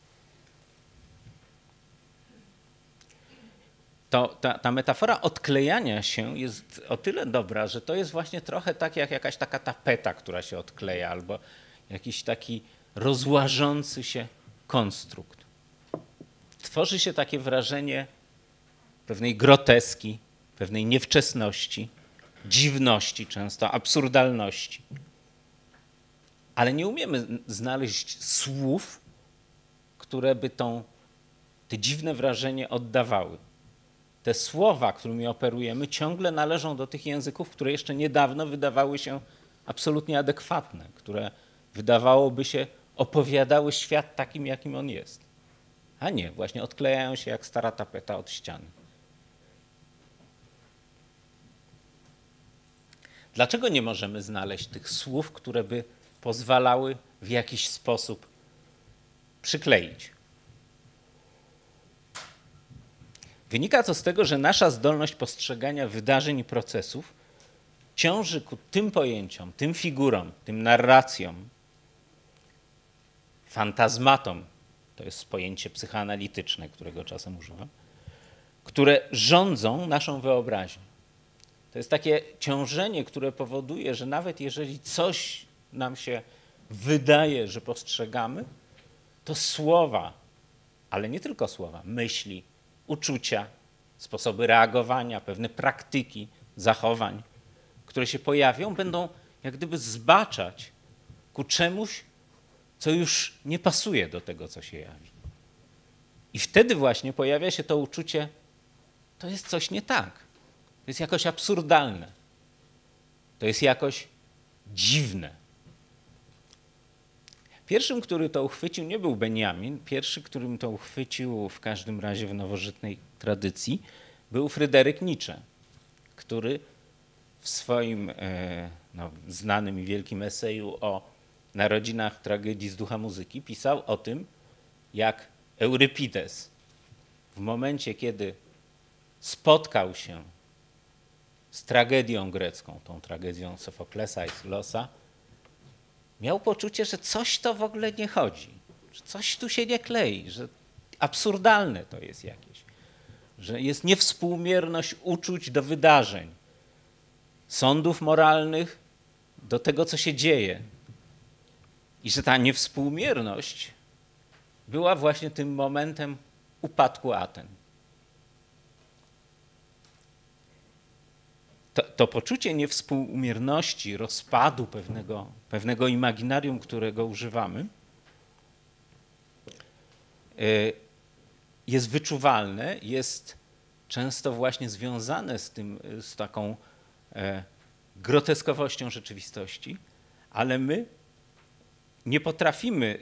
Ta metafora odklejania się jest o tyle dobra, że to jest właśnie trochę tak jak jakaś taka tapeta, która się odkleja, albo jakiś taki rozłażący się konstrukt. Tworzy się takie wrażenie pewnej groteski, pewnej niewczesności, dziwności, często absurdalności. Ale nie umiemy znaleźć słów, które by te dziwne wrażenie oddawały. Te słowa, którymi operujemy, ciągle należą do tych języków, które jeszcze niedawno wydawały się absolutnie adekwatne, które wydawałoby się opowiadały świat takim, jakim on jest. A nie, właśnie odklejają się jak stara tapeta od ściany. Dlaczego nie możemy znaleźć tych słów, które by pozwalały w jakiś sposób przykleić? W Wynika to z tego, że nasza zdolność postrzegania wydarzeń i procesów ciąży ku tym pojęciom, tym figurom, tym narracjom, fantazmatom, to jest pojęcie psychoanalityczne, którego czasem używam, które rządzą naszą wyobraźnią. To jest takie ciążenie, które powoduje, że nawet jeżeli coś nam się wydaje, że postrzegamy, to słowa, ale nie tylko słowa, myśli, uczucia, sposoby reagowania, pewne praktyki, zachowań, które się pojawią, będą jak gdyby zbaczać ku czemuś, co już nie pasuje do tego, co się jawi. I wtedy właśnie pojawia się to uczucie, to jest coś nie tak, to jest jakoś absurdalne, to jest jakoś dziwne. Pierwszym, który to uchwycił, nie był Benjamin. Pierwszy, którym to uchwycił w każdym razie w nowożytnej tradycji, był Fryderyk Nietzsche, który w swoim znanym i wielkim eseju o narodzinach tragedii z ducha muzyki pisał o tym, jak Eurypides w momencie, kiedy spotkał się z tragedią grecką, tą tragedią Sofoklesa i Sylosa, miał poczucie, że coś to w ogóle nie chodzi, że coś tu się nie klei, że absurdalne to jest jakieś, że jest niewspółmierność uczuć do wydarzeń, sądów moralnych do tego, co się dzieje. I że ta niewspółmierność była właśnie tym momentem upadku Aten. To poczucie niewspółmierności, rozpadu pewnego imaginarium, którego używamy, jest wyczuwalne, jest często właśnie związane z taką groteskowością rzeczywistości, ale my nie potrafimy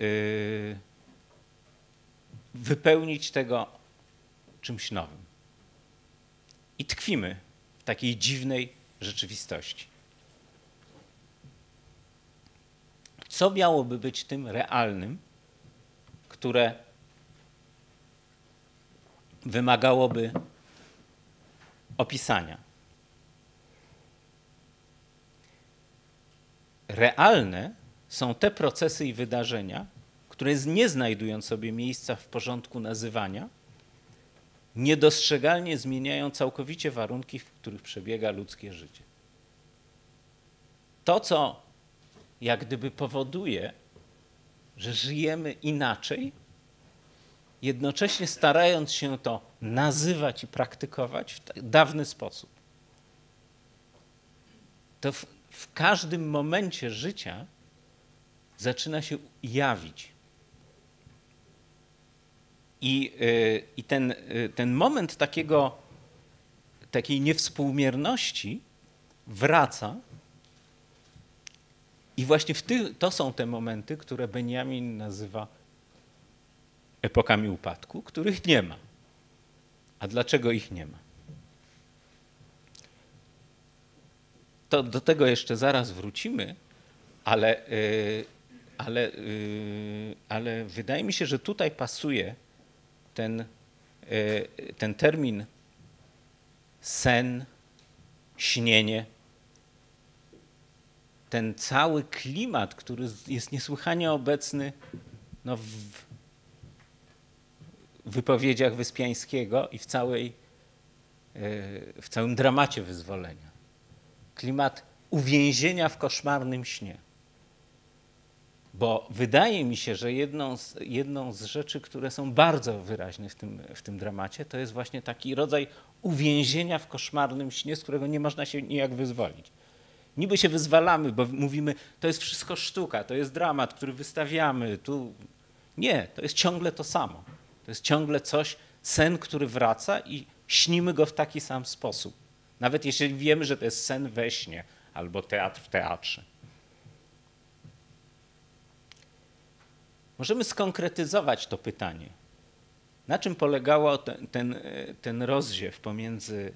wypełnić tego czymś nowym. I tkwimy w takiej dziwnej rzeczywistości. Co miałoby być tym realnym, które wymagałoby opisania? Realne są te procesy i wydarzenia, które nie znajdują sobie miejsca w porządku nazywania, niedostrzegalnie zmieniają całkowicie warunki, w których przebiega ludzkie życie. To, co jak gdyby powoduje, że żyjemy inaczej, jednocześnie starając się to nazywać i praktykować w dawny sposób. To w każdym momencie życia zaczyna się jawić. I ten moment takiej niewspółmierności wraca i właśnie to są te momenty, które Benjamin nazywa epokami upadku, których nie ma. A dlaczego ich nie ma? To do tego jeszcze zaraz wrócimy, ale wydaje mi się, że tutaj pasuje ten termin sen, śnienie, ten cały klimat, który jest niesłychanie obecny w wypowiedziach Wyspiańskiego i w całym dramacie wyzwolenia. Klimat uwięzienia w koszmarnym śnie. Bo wydaje mi się, że jedną z rzeczy, które są bardzo wyraźne w tym dramacie, to jest właśnie taki rodzaj uwięzienia w koszmarnym śnie, z którego nie można się nijak wyzwolić. Niby się wyzwalamy, bo mówimy, to jest wszystko sztuka, to jest dramat, który wystawiamy. Nie, to jest ciągle to samo. To jest ciągle coś, sen, który wraca i śnimy go w taki sam sposób. Nawet jeśli wiemy, że to jest sen we śnie albo teatr w teatrze. Możemy skonkretyzować to pytanie. Na czym polegało ten rozziew pomiędzy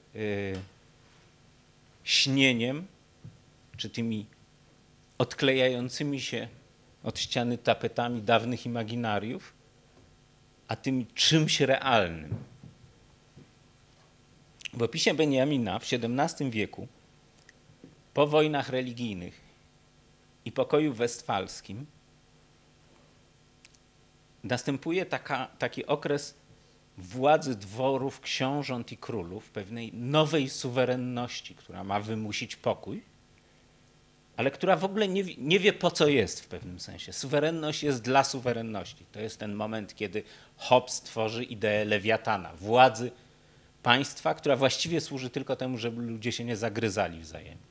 śnieniem, czy tymi odklejającymi się od ściany tapetami dawnych imaginariów, a tym czymś realnym. W opisie Benjamina w XVII wieku, po wojnach religijnych i pokoju westfalskim, następuje taki okres władzy dworów, książąt i królów, pewnej nowej suwerenności, która ma wymusić pokój, ale która w ogóle nie wie po co jest w pewnym sensie. Suwerenność jest dla suwerenności. To jest ten moment, kiedy Hobbes tworzy ideę lewiatana, władzy państwa, która właściwie służy tylko temu, żeby ludzie się nie zagryzali wzajemnie.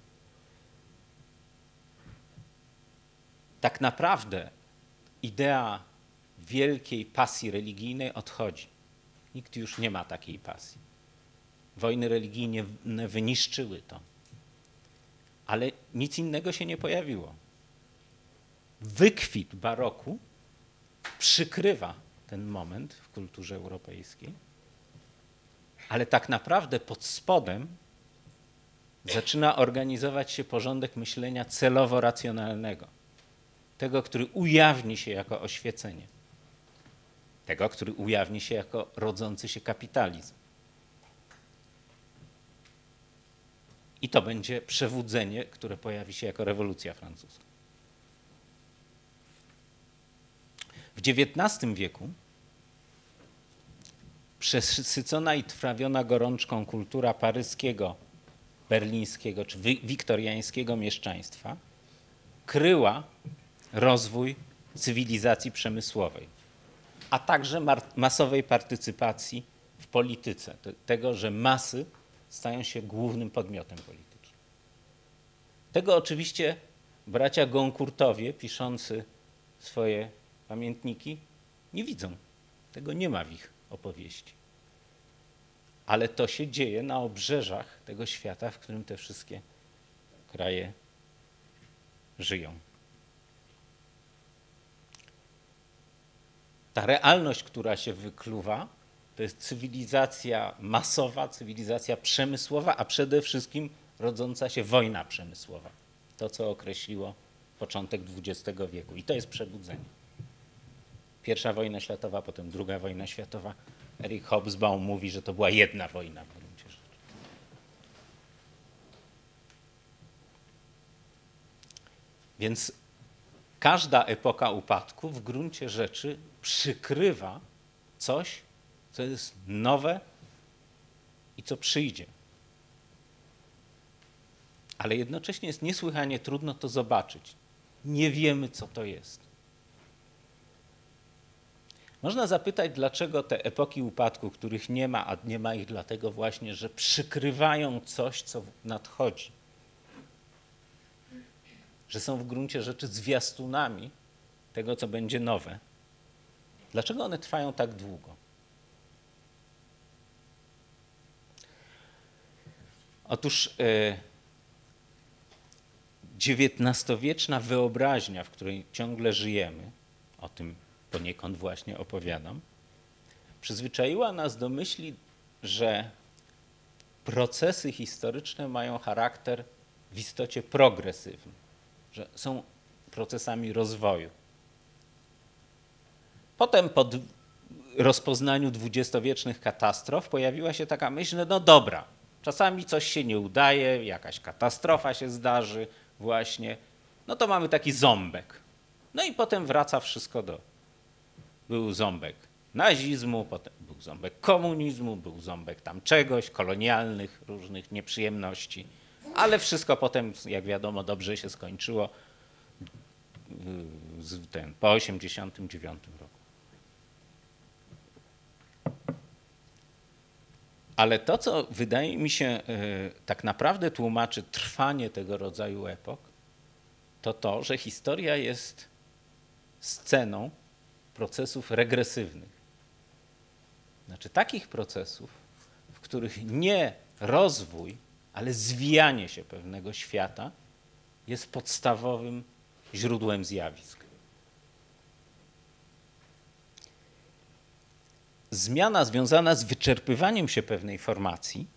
Tak naprawdę idea wielkiej pasji religijnej odchodzi. Nikt już nie ma takiej pasji. Wojny religijne wyniszczyły to. Ale nic innego się nie pojawiło. Wykwit baroku przykrywa ten moment w kulturze europejskiej, ale tak naprawdę pod spodem zaczyna organizować się porządek myślenia celowo racjonalnego. Tego, który ujawni się jako oświecenie. Tego, który ujawni się jako rodzący się kapitalizm. I to będzie przebudzenie, które pojawi się jako rewolucja francuska. W XIX wieku przesycona i trawiona gorączką kultura paryskiego, berlińskiego czy wiktoriańskiego mieszczaństwa kryła rozwój cywilizacji przemysłowej, a także masowej partycypacji w polityce, tego, że masy stają się głównym podmiotem politycznym. Tego oczywiście bracia Goncourtowie, piszący swoje pamiętniki, nie widzą. Tego nie ma w ich opowieści. Ale to się dzieje na obrzeżach tego świata, w którym te wszystkie kraje żyją. Ta realność, która się wykluwa, to jest cywilizacja masowa, cywilizacja przemysłowa, a przede wszystkim rodząca się wojna przemysłowa. To, co określiło początek XX wieku. I to jest przebudzenie. Pierwsza wojna światowa, potem druga wojna światowa. Eric Hobsbawm mówi, że to była jedna wojna w gruncie rzeczy. Więc każda epoka upadku w gruncie rzeczy przykrywa coś, co jest nowe i co przyjdzie. Ale jednocześnie jest niesłychanie trudno to zobaczyć. Nie wiemy, co to jest. Można zapytać, dlaczego te epoki upadku, których nie ma, a nie ma ich dlatego właśnie, że przykrywają coś, co nadchodzi. Że są w gruncie rzeczy zwiastunami tego, co będzie nowe. Dlaczego one trwają tak długo? Otóż XIX-wieczna wyobraźnia, w której ciągle żyjemy, o tym poniekąd właśnie opowiadam, przyzwyczaiła nas do myśli, że procesy historyczne mają charakter w istocie progresywny, że są procesami rozwoju. Potem po rozpoznaniu dwudziestowiecznych katastrof pojawiła się taka myśl, no dobra, czasami coś się nie udaje, jakaś katastrofa się zdarzy właśnie, no to mamy taki ząbek. No i potem wraca wszystko do... Był ząbek nazizmu, potem był ząbek komunizmu, był ząbek tam czegoś, kolonialnych różnych nieprzyjemności, ale wszystko potem, jak wiadomo, dobrze się skończyło po 1989 roku. Ale to, co wydaje mi się tak naprawdę tłumaczy trwanie tego rodzaju epok, to to, że historia jest sceną procesów regresywnych. Znaczy takich procesów, w których nie rozwój, ale zwijanie się pewnego świata jest podstawowym źródłem zjawisk. Zmiana związana z wyczerpywaniem się pewnej formacji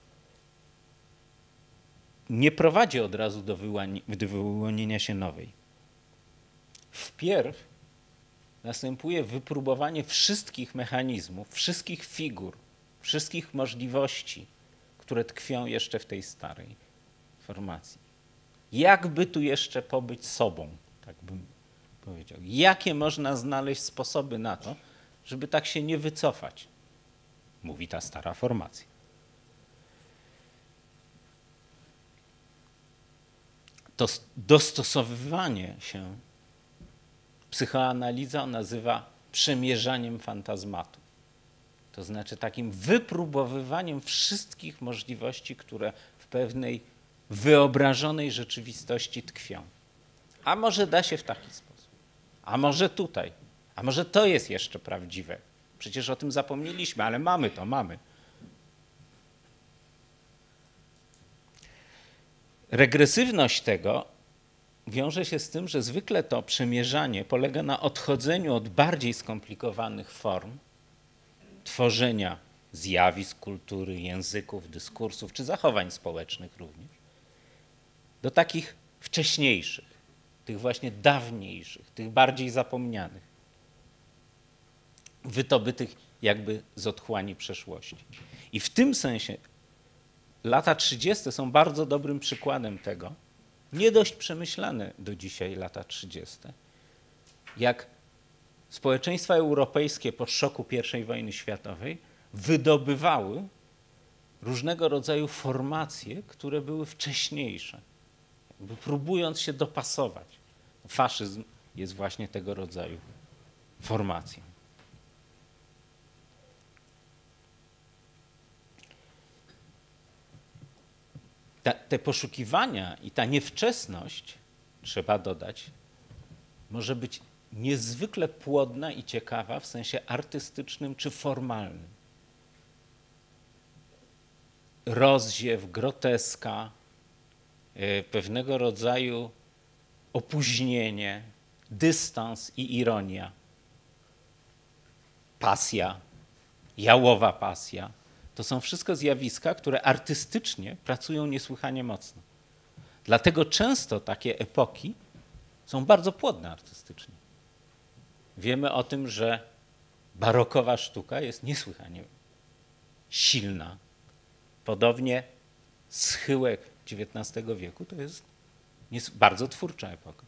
nie prowadzi od razu do wyłonienia się nowej. Wpierw następuje wypróbowanie wszystkich mechanizmów, wszystkich figur, wszystkich możliwości, które tkwią jeszcze w tej starej formacji. Jakby tu jeszcze pobyć sobą, tak bym powiedział. Jakie można znaleźć sposoby na to, żeby tak się nie wycofać, mówi ta stara formacja. To dostosowywanie się psychoanaliza nazywa przemierzaniem fantazmatu. To znaczy takim wypróbowywaniem wszystkich możliwości, które w pewnej wyobrażonej rzeczywistości tkwią. A może da się w taki sposób, a może tutaj, a może to jest jeszcze prawdziwe. Przecież o tym zapomnieliśmy, ale mamy to, mamy. Regresywność tego wiąże się z tym, że zwykle to przemierzanie polega na odchodzeniu od bardziej skomplikowanych form tworzenia zjawisk, kultury, języków, dyskursów czy zachowań społecznych również, do takich wcześniejszych, tych właśnie dawniejszych, tych bardziej zapomnianych, wydobytych jakby z otchłani przeszłości. I w tym sensie lata 30. są bardzo dobrym przykładem tego, nie dość przemyślane do dzisiaj lata 30., jak społeczeństwa europejskie po szoku I wojny światowej wydobywały różnego rodzaju formacje, które były wcześniejsze, jakby próbując się dopasować. Faszyzm jest właśnie tego rodzaju formacją. Te poszukiwania i ta niewczesność, trzeba dodać, może być niezwykle płodna i ciekawa w sensie artystycznym czy formalnym. Rozziew, groteska, pewnego rodzaju opóźnienie, dystans i ironia, pasja, jałowa pasja. To są wszystko zjawiska, które artystycznie pracują niesłychanie mocno. Dlatego często takie epoki są bardzo płodne artystycznie. Wiemy o tym, że barokowa sztuka jest niesłychanie silna. Podobnie schyłek XIX wieku to jest bardzo twórcza epoka.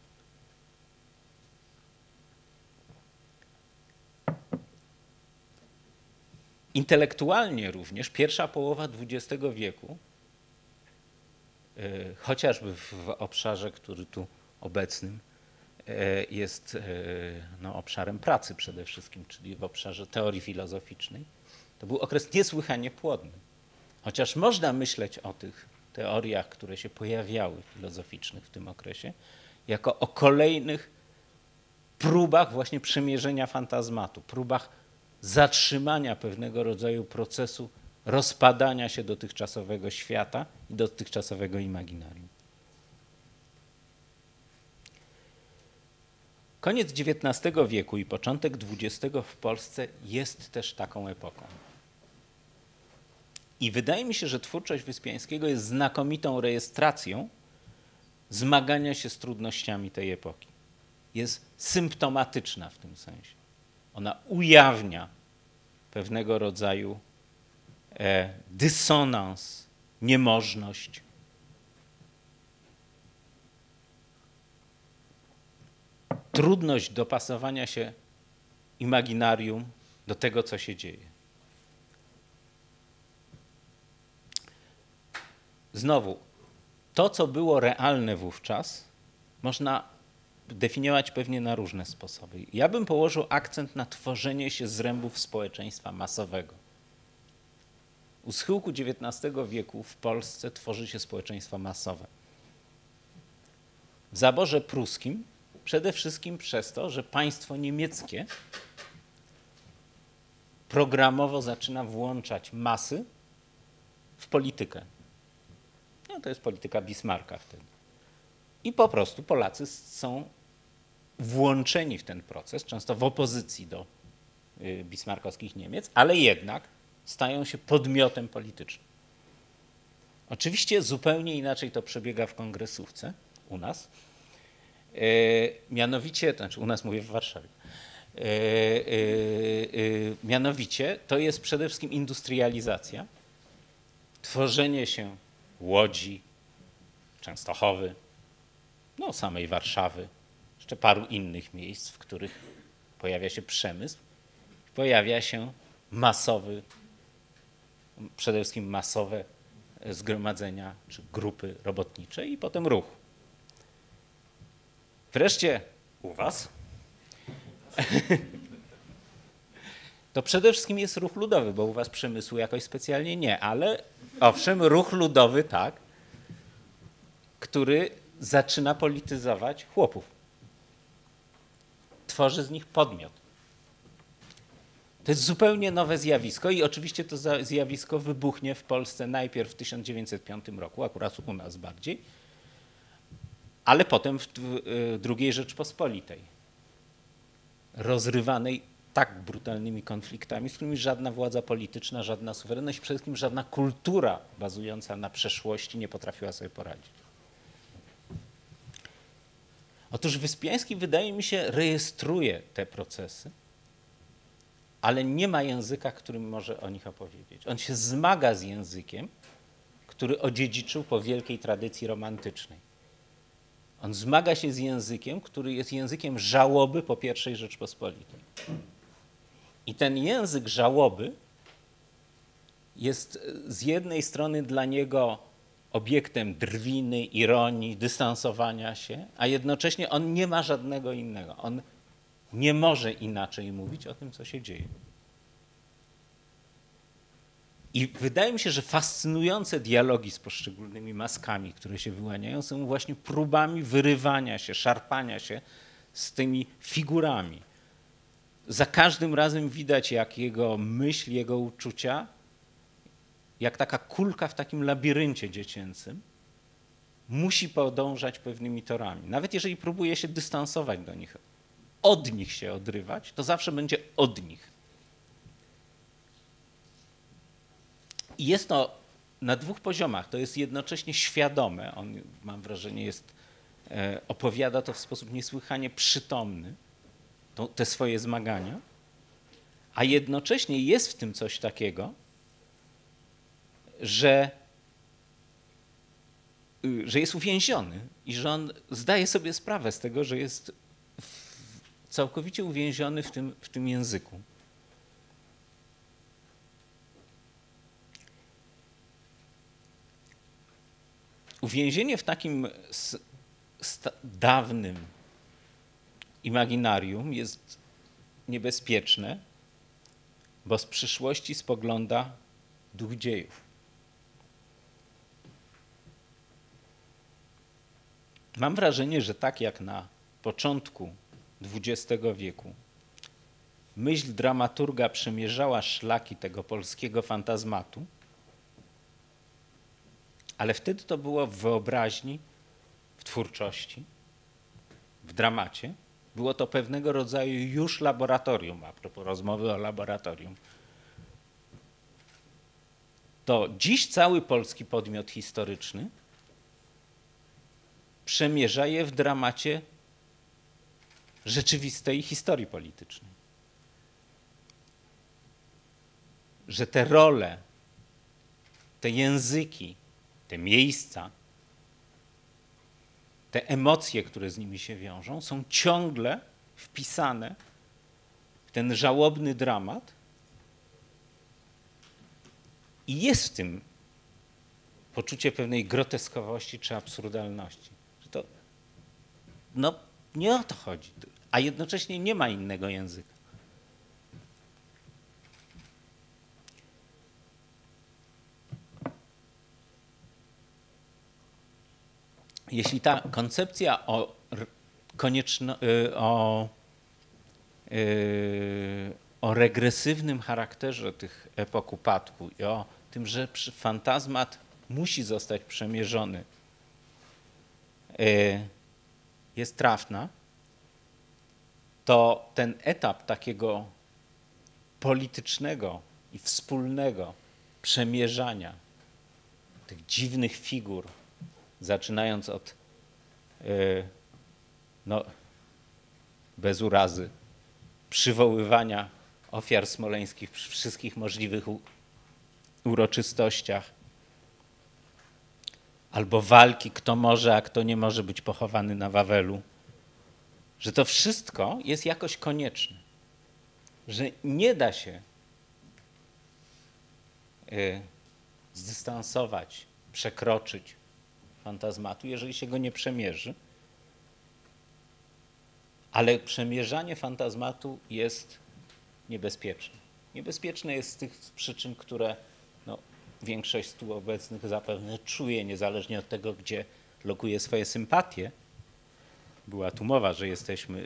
Intelektualnie również pierwsza połowa XX wieku, chociażby w obszarze, który tu obecnym jest obszarem pracy przede wszystkim, czyli w obszarze teorii filozoficznej, to był okres niesłychanie płodny. Chociaż można myśleć o tych teoriach, które się pojawiały filozoficznych w tym okresie, jako o kolejnych próbach właśnie przemierzenia fantazmatu, próbach zatrzymania pewnego rodzaju procesu rozpadania się dotychczasowego świata i dotychczasowego imaginarium. Koniec XIX wieku i początek XX w Polsce jest też taką epoką. I wydaje mi się, że twórczość Wyspiańskiego jest znakomitą rejestracją zmagania się z trudnościami tej epoki. Jest symptomatyczna w tym sensie. Ona ujawnia pewnego rodzaju dysonans, niemożność. Trudność dopasowania się imaginarium do tego, co się dzieje. Znowu, to, co było realne wówczas, można definiować pewnie na różne sposoby. Ja bym położył akcent na tworzenie się zrębów społeczeństwa masowego. U schyłku XIX wieku w Polsce tworzy się społeczeństwo masowe. W zaborze pruskim przede wszystkim przez to, że państwo niemieckie programowo zaczyna włączać masy w politykę. No, to jest polityka Bismarcka wtedy. I po prostu Polacy są włączeni w ten proces, często w opozycji do bismarckowskich Niemiec, ale jednak stają się podmiotem politycznym. Oczywiście zupełnie inaczej to przebiega w kongresówce u nas. Mianowicie, to znaczy u nas mówię w Warszawie, mianowicie to jest przede wszystkim industrializacja tworzenie się Łodzi, Częstochowy, no samej Warszawy, jeszcze paru innych miejsc, w których pojawia się przemysł, pojawia się masowy, przede wszystkim masowe zgromadzenia czy grupy robotnicze i potem ruch. Wreszcie u was to przede wszystkim jest ruch ludowy, bo u was przemysłu jakoś specjalnie nie, ale owszem, ruch ludowy tak, który zaczyna polityzować chłopów. Tworzy z nich podmiot. To jest zupełnie nowe zjawisko i oczywiście to zjawisko wybuchnie w Polsce najpierw w 1905 roku, akurat u nas bardziej, ale potem w II Rzeczpospolitej, rozrywanej tak brutalnymi konfliktami, z którymi żadna władza polityczna, żadna suwerenność, przede wszystkim żadna kultura bazująca na przeszłości nie potrafiła sobie poradzić. Otóż Wyspiański, wydaje mi się, rejestruje te procesy, ale nie ma języka, którym może o nich opowiedzieć. On się zmaga z językiem, który odziedziczył po wielkiej tradycji romantycznej. On zmaga się z językiem, który jest językiem żałoby po I Rzeczpospolitej. I ten język żałoby jest z jednej strony dla niego obiektem drwiny, ironii, dystansowania się, a jednocześnie on nie ma żadnego innego. On nie może inaczej mówić o tym, co się dzieje. I wydaje mi się, że fascynujące dialogi z poszczególnymi maskami, które się wyłaniają, są właśnie próbami wyrywania się, szarpania się z tymi figurami. Za każdym razem widać, jak jego myśl, jego uczucia, jak taka kulka w takim labiryncie dziecięcym, musi podążać pewnymi torami. Nawet jeżeli próbuje się dystansować do nich, od nich się odrywać, to zawsze będzie od nich. I jest to na dwóch poziomach. To jest jednocześnie świadome, on, mam wrażenie, opowiada to w sposób niesłychanie przytomny, te swoje zmagania, a jednocześnie jest w tym coś takiego, że jest uwięziony i że on zdaje sobie sprawę z tego, że jest całkowicie uwięziony w tym języku. Uwięzienie w takim dawnym imaginarium jest niebezpieczne, bo z przyszłości spogląda duch dziejów. Mam wrażenie, że tak jak na początku XX wieku myśl dramaturga przemierzała szlaki tego polskiego fantazmatu, ale wtedy to było w wyobraźni, w twórczości, w dramacie. Było to pewnego rodzaju już laboratorium, a propos rozmowy o laboratorium. To dziś cały polski podmiot historyczny przemierza je w dramacie rzeczywistej historii politycznej. Że te role, te języki, te miejsca, te emocje, które z nimi się wiążą, są ciągle wpisane w ten żałobny dramat i jest w tym poczucie pewnej groteskowości czy absurdalności. Że to, no, nie o to chodzi, a jednocześnie nie ma innego języka. Jeśli ta koncepcja o regresywnym charakterze tych epok upadku i o tym, że fantazmat musi zostać przemierzony, jest trafna, to ten etap takiego politycznego i wspólnego przemierzania tych dziwnych figur, zaczynając od, no, bez urazy, przywoływania ofiar smoleńskich przy wszystkich możliwych uroczystościach, albo walki, kto może, a kto nie może być pochowany na Wawelu, że to wszystko jest jakoś konieczne, że nie da się zdystansować, przekroczyć fantazmatu, jeżeli się go nie przemierzy. Ale przemierzanie fantazmatu jest niebezpieczne. Niebezpieczne jest z tych przyczyn, które większość z tu obecnych zapewne czuje, niezależnie od tego, gdzie lokuje swoje sympatie. Była tu mowa, że jesteśmy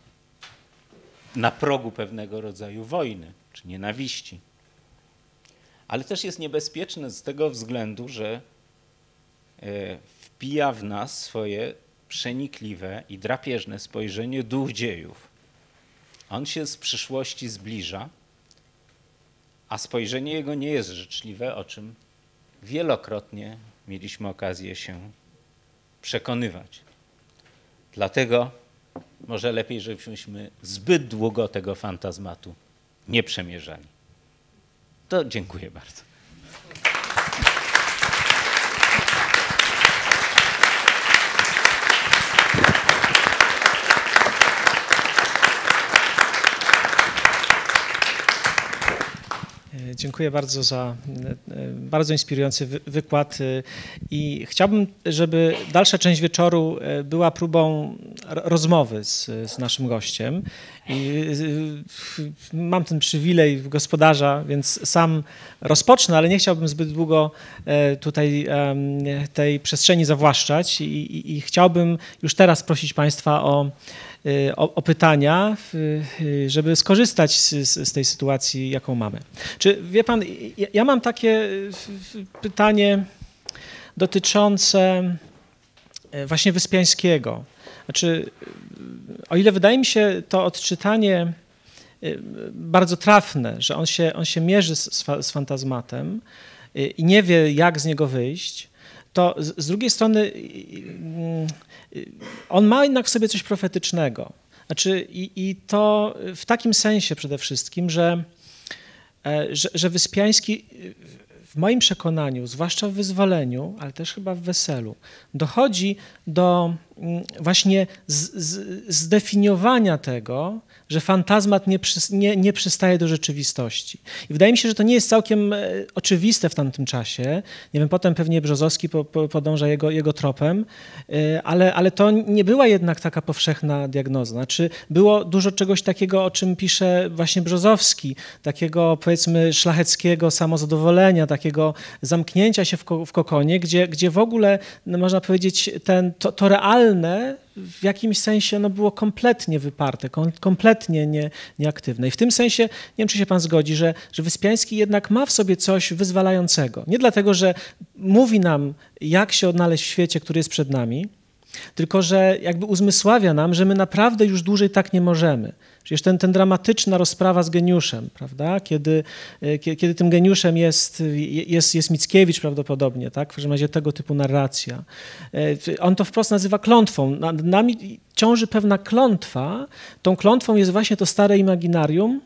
na progu pewnego rodzaju wojny czy nienawiści. Ale też jest niebezpieczne z tego względu, że wpija w nas swoje przenikliwe i drapieżne spojrzenie duch dziejów. On się z przyszłości zbliża, a spojrzenie jego nie jest życzliwe, o czym wielokrotnie mieliśmy okazję się przekonywać. Dlatego może lepiej, żebyśmy zbyt długo tego fantazmatu nie przemierzali. To dziękuję bardzo. Dziękuję bardzo za bardzo inspirujący wykład i chciałbym, żeby dalsza część wieczoru była próbą rozmowy z naszym gościem. I mam ten przywilej gospodarza, więc sam rozpocznę, ale nie chciałbym zbyt długo tutaj tej przestrzeni zawłaszczać i chciałbym już teraz prosić Państwa o pytania, żeby skorzystać z tej sytuacji, jaką mamy. Czy wie pan, ja mam takie pytanie dotyczące właśnie Wyspiańskiego. Znaczy, o ile wydaje mi się to odczytanie bardzo trafne, że on się mierzy z fantazmatem i nie wie, jak z niego wyjść, to z drugiej strony on ma jednak w sobie coś profetycznego. Znaczy, i to w takim sensie przede wszystkim, że Wyspiański w moim przekonaniu, zwłaszcza w Wyzwoleniu, ale też chyba w Weselu, dochodzi do właśnie zdefiniowania tego, że fantazmat nie przystaje do rzeczywistości. I wydaje mi się, że to nie jest całkiem oczywiste w tamtym czasie. Nie wiem, potem pewnie Brzozowski podąża jego tropem, ale to nie była jednak taka powszechna diagnoza. Znaczy, było dużo czegoś takiego, o czym pisze właśnie Brzozowski, takiego powiedzmy szlacheckiego samozadowolenia, takiego zamknięcia się w kokonie, gdzie w ogóle, można powiedzieć, to realne w jakimś sensie ono było kompletnie wyparte, kompletnie nieaktywne. I w tym sensie, nie wiem, czy się pan zgodzi, że Wyspiański jednak ma w sobie coś wyzwalającego. Nie dlatego, że mówi nam, jak się odnaleźć w świecie, który jest przed nami, tylko że jakby uzmysławia nam, że my naprawdę już dłużej tak nie możemy. Przecież ten dramatyczna rozprawa z geniuszem, prawda? Kiedy tym geniuszem jest Mickiewicz prawdopodobnie, tak? W każdym razie tego typu narracja. On to wprost nazywa klątwą. Nad nami ciąży pewna klątwa. Tą klątwą jest właśnie to stare imaginarium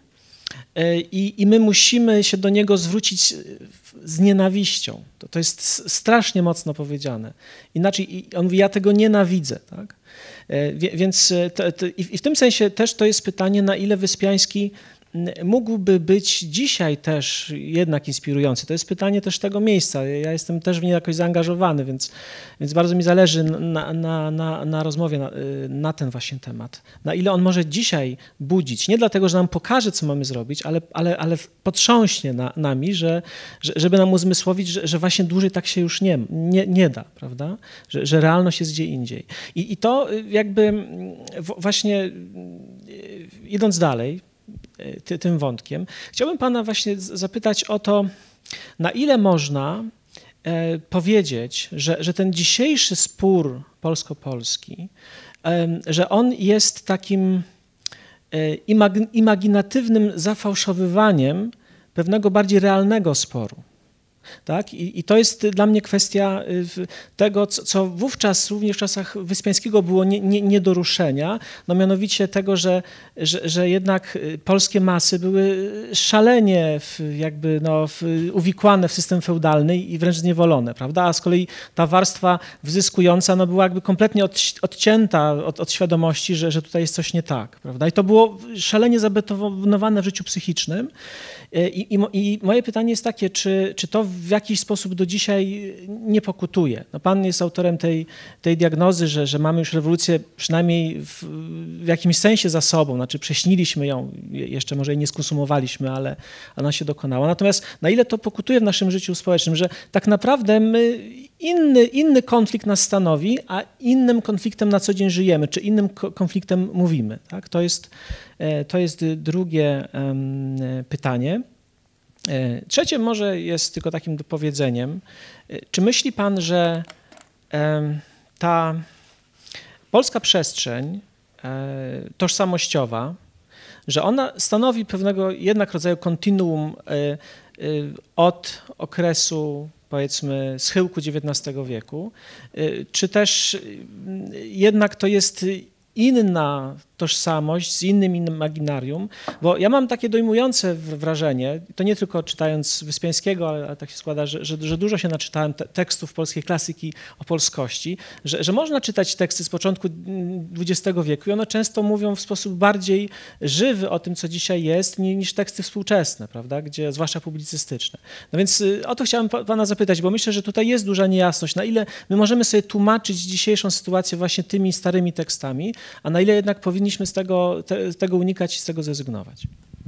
i my musimy się do niego zwrócić z nienawiścią. To jest strasznie mocno powiedziane. Inaczej on mówi, ja tego nienawidzę, tak? Więc i w tym sensie też to jest pytanie, na ile Wyspiański mógłby być dzisiaj też jednak inspirujący. To jest pytanie też tego miejsca. Ja jestem też w nie jakoś zaangażowany, więc bardzo mi zależy na rozmowie na ten właśnie temat. Na ile on może dzisiaj budzić, nie dlatego, że nam pokaże, co mamy zrobić, ale potrząśnie nami, żeby nam uzmysłowić, że właśnie dłużej tak się już nie da, prawda? Że realność jest gdzie indziej. I to jakby właśnie idąc dalej, tym wątkiem. Chciałbym pana właśnie zapytać o to, na ile można powiedzieć, że ten dzisiejszy spór polsko-polski, że on jest takim imaginatywnym zafałszowywaniem pewnego bardziej realnego sporu. Tak? I to jest dla mnie kwestia tego, co wówczas, również w czasach Wyspiańskiego było nie do ruszenia, no mianowicie tego, że jednak polskie masy były szalenie uwikłane w system feudalny i wręcz zniewolone, prawda? A z kolei ta warstwa wyzyskująca no, była jakby kompletnie odcięta od świadomości, że tutaj jest coś nie tak, prawda? I to było szalenie zabetonowane w życiu psychicznym. I moje pytanie jest takie, czy to w jakiś sposób do dzisiaj nie pokutuje? No pan jest autorem tej diagnozy, że mamy już rewolucję przynajmniej w jakimś sensie za sobą, znaczy prześniliśmy ją, jeszcze może jej nie skonsumowaliśmy, ale ona się dokonała. Natomiast na ile to pokutuje w naszym życiu społecznym, że tak naprawdę my inny konflikt nas stanowi, a innym konfliktem na co dzień żyjemy, czy innym konfliktem mówimy. Tak? To jest drugie pytanie. Trzecie może jest tylko takim dopowiedzeniem. Czy myśli pan, że ta polska przestrzeń tożsamościowa, że ona stanowi pewnego jednak rodzaju kontinuum od okresu, powiedzmy, schyłku XIX wieku, czy też jednak to jest inna tożsamość z innym imaginarium, bo ja mam takie dojmujące wrażenie, to nie tylko czytając Wyspiańskiego, ale tak się składa, że dużo się naczytałem tekstów polskiej klasyki o polskości, że można czytać teksty z początku XX wieku i one często mówią w sposób bardziej żywy o tym, co dzisiaj jest, niż teksty współczesne, prawda, gdzie, zwłaszcza publicystyczne. No więc o to chciałem pana zapytać, bo myślę, że tutaj jest duża niejasność, na ile my możemy sobie tłumaczyć dzisiejszą sytuację właśnie tymi starymi tekstami, a na ile jednak powinniśmy z tego unikać i z tego zrezygnować.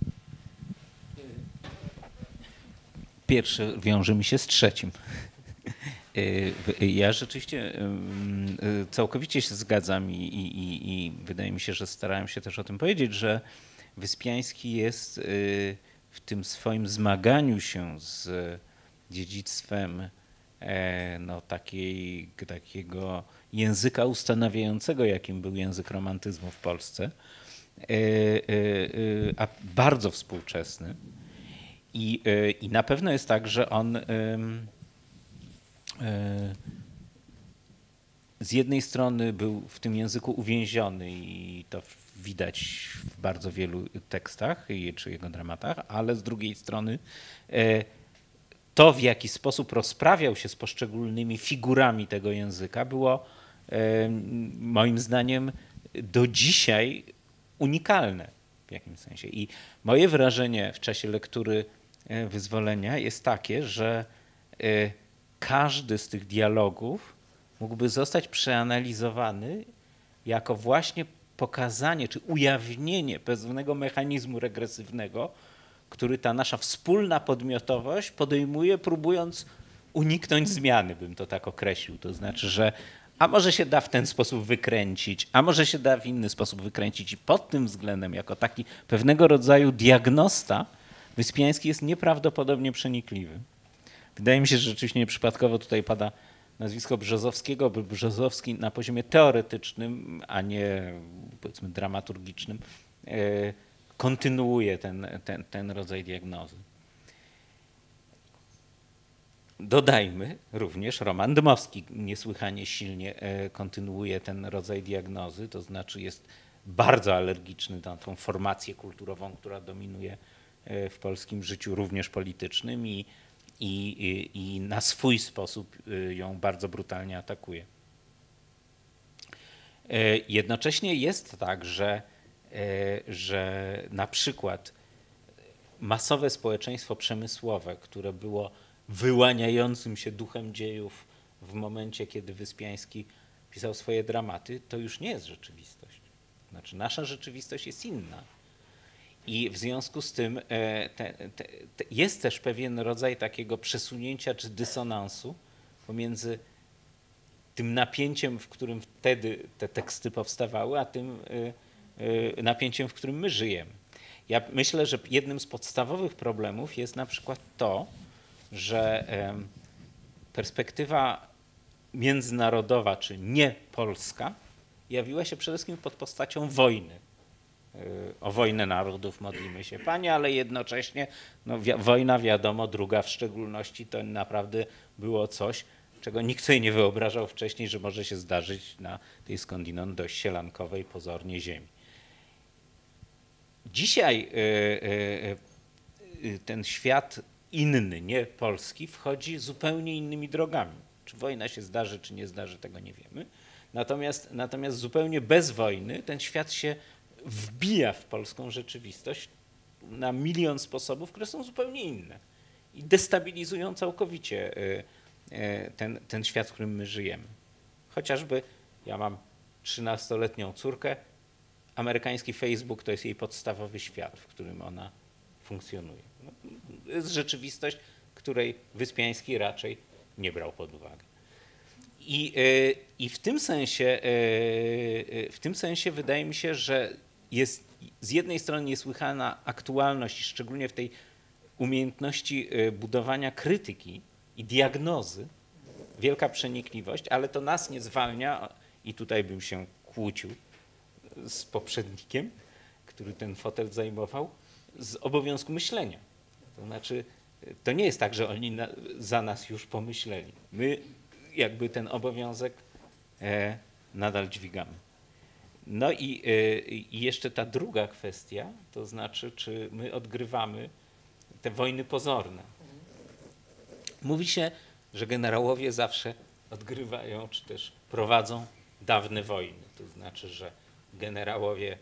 Pierwszy wiąże mi się z trzecim. Ja rzeczywiście całkowicie się zgadzam i wydaje mi się, że starałem się też o tym powiedzieć, że Wyspiański jest w tym swoim zmaganiu się z dziedzictwem no, takiego języka ustanawiającego, jakim był język romantyzmu w Polsce, a bardzo współczesny. I na pewno jest tak, że on z jednej strony był w tym języku uwięziony i to widać w bardzo wielu tekstach czy jego dramatach, ale z drugiej strony to, w jaki sposób rozprawiał się z poszczególnymi figurami tego języka, było moim zdaniem do dzisiaj unikalne w jakimś sensie. I moje wrażenie w czasie lektury Wyzwolenia jest takie, że każdy z tych dialogów mógłby zostać przeanalizowany jako właśnie pokazanie czy ujawnienie pewnego mechanizmu regresywnego, który ta nasza wspólna podmiotowość podejmuje, próbując uniknąć zmiany, bym to tak określił. To znaczy, że a może się da w ten sposób wykręcić, a może się da w inny sposób wykręcić. I pod tym względem, jako taki pewnego rodzaju diagnosta, Wyspiański jest nieprawdopodobnie przenikliwy. Wydaje mi się, że rzeczywiście nieprzypadkowo tutaj pada nazwisko Brzozowskiego, bo Brzozowski na poziomie teoretycznym, a nie powiedzmy dramaturgicznym, kontynuuje ten rodzaj diagnozy. Dodajmy również, Roman Dmowski niesłychanie silnie kontynuuje ten rodzaj diagnozy, to znaczy jest bardzo alergiczny na tą formację kulturową, która dominuje w polskim życiu również politycznym i na swój sposób ją bardzo brutalnie atakuje. Jednocześnie jest tak, że na przykład masowe społeczeństwo przemysłowe, które było wyłaniającym się duchem dziejów w momencie, kiedy Wyspiański pisał swoje dramaty, to już nie jest rzeczywistość. Znaczy nasza rzeczywistość jest inna. I w związku z tym jest też pewien rodzaj takiego przesunięcia czy dysonansu pomiędzy tym napięciem, w którym wtedy te teksty powstawały, a tym napięciem, w którym my żyjemy. Ja myślę, że jednym z podstawowych problemów jest na przykład to, że perspektywa międzynarodowa czy nie polska jawiła się przede wszystkim pod postacią wojny. o wojnę narodów modlimy się, Panie, ale jednocześnie no, wojna, wiadomo, druga w szczególności, to naprawdę było coś, czego nikt sobie nie wyobrażał wcześniej, że może się zdarzyć na tej skądinąd dość sielankowej pozornie ziemi. Dzisiaj ten świat inny, nie polski, wchodzi zupełnie innymi drogami. Czy wojna się zdarzy, czy nie zdarzy, tego nie wiemy. Natomiast zupełnie bez wojny ten świat się wbija w polską rzeczywistość na milion sposobów, które są zupełnie inne i destabilizują całkowicie ten świat, w którym my żyjemy. Chociażby ja mam 13-letnią córkę, amerykański Facebook to jest jej podstawowy świat, w którym ona funkcjonuje. No, to jest rzeczywistość, której Wyspiański raczej nie brał pod uwagę. I w tym sensie wydaje mi się, że jest z jednej strony niesłychana aktualność, szczególnie w tej umiejętności budowania krytyki i diagnozy, wielka przenikliwość, ale to nas nie zwalnia, i tutaj bym się kłócił z poprzednikiem, który ten fotel zajmował, z obowiązku myślenia. To znaczy, to nie jest tak, że oni za nas już pomyśleli. My jakby ten obowiązek nadal dźwigamy. No i jeszcze ta druga kwestia, to znaczy, czy my odgrywamy te wojny pozorne. Mówi się, że generałowie zawsze odgrywają, czy też prowadzą dawne wojny. To znaczy, że generałowie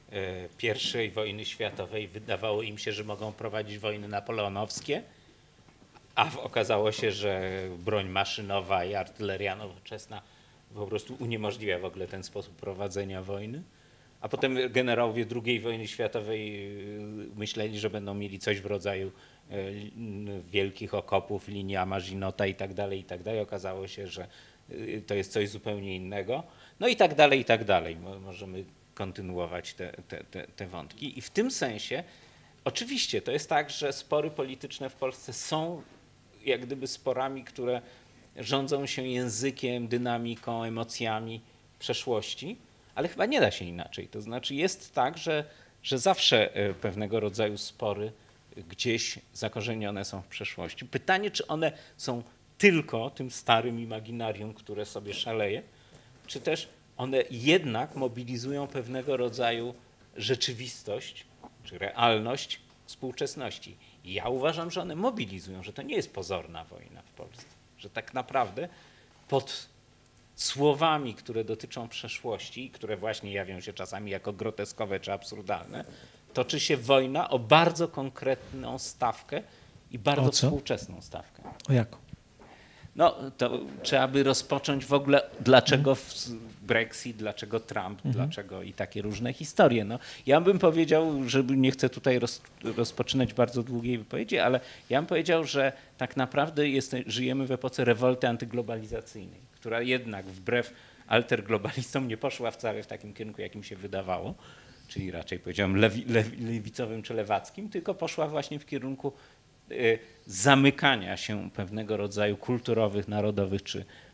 I wojny światowej wydawało im się, że mogą prowadzić wojny napoleonowskie, a okazało się, że broń maszynowa i artyleria nowoczesna po prostu uniemożliwia w ogóle ten sposób prowadzenia wojny. A potem generałowie II wojny światowej myśleli, że będą mieli coś w rodzaju wielkich okopów, linia Maginota i tak dalej, i tak dalej. Okazało się, że to jest coś zupełnie innego. No i tak dalej, i tak dalej. Możemy kontynuować te wątki. I w tym sensie oczywiście to jest tak, że spory polityczne w Polsce są jak gdyby sporami, które rządzą się językiem, dynamiką, emocjami przeszłości, ale chyba nie da się inaczej. To znaczy jest tak, że zawsze pewnego rodzaju spory gdzieś zakorzenione są w przeszłości. Pytanie, czy one są tylko tym starym imaginarium, które sobie szaleje, czy też one jednak mobilizują pewnego rodzaju rzeczywistość, czy realność współczesności. I ja uważam, że one mobilizują, że to nie jest pozorna wojna w Polsce, że tak naprawdę pod słowami, które dotyczą przeszłości, które właśnie jawią się czasami jako groteskowe czy absurdalne, toczy się wojna o bardzo konkretną stawkę i bardzo współczesną stawkę. O jaką? No to trzeba by rozpocząć w ogóle, dlaczego Brexit, dlaczego Trump, dlaczego i takie różne historie. No, ja bym powiedział, że nie chcę tutaj rozpoczynać bardzo długiej wypowiedzi, ale ja bym powiedział, że tak naprawdę żyjemy w epoce rewolty antyglobalizacyjnej, która jednak wbrew alterglobalistom nie poszła wcale w takim kierunku, jakim się wydawało, czyli raczej powiedziałem lewicowym czy lewackim, tylko poszła właśnie w kierunku zamykania się pewnego rodzaju kulturowych, narodowych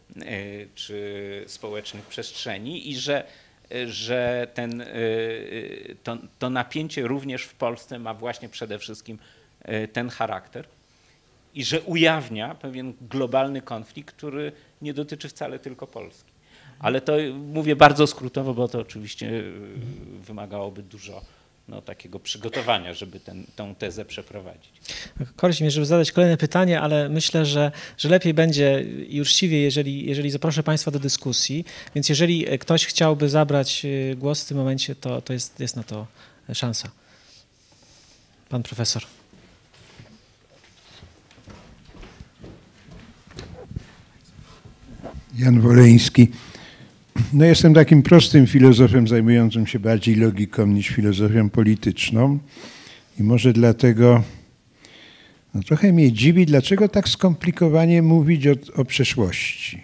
czy społecznych przestrzeni i że to napięcie również w Polsce ma właśnie przede wszystkim ten charakter i że ujawnia pewien globalny konflikt, który nie dotyczy wcale tylko Polski. Ale to mówię bardzo skrótowo, bo to oczywiście wymagałoby dużo takiego przygotowania, żeby tą tezę przeprowadzić. Korci mnie, żeby zadać kolejne pytanie, ale myślę, że lepiej będzie i uczciwie, jeżeli zaproszę Państwa do dyskusji. Więc jeżeli ktoś chciałby zabrać głos w tym momencie, to jest na to szansa. Pan profesor. Jan Woleński. No jestem takim prostym filozofem zajmującym się bardziej logiką niż filozofią polityczną i może dlatego trochę mnie dziwi, dlaczego tak skomplikowanie mówić o przeszłości.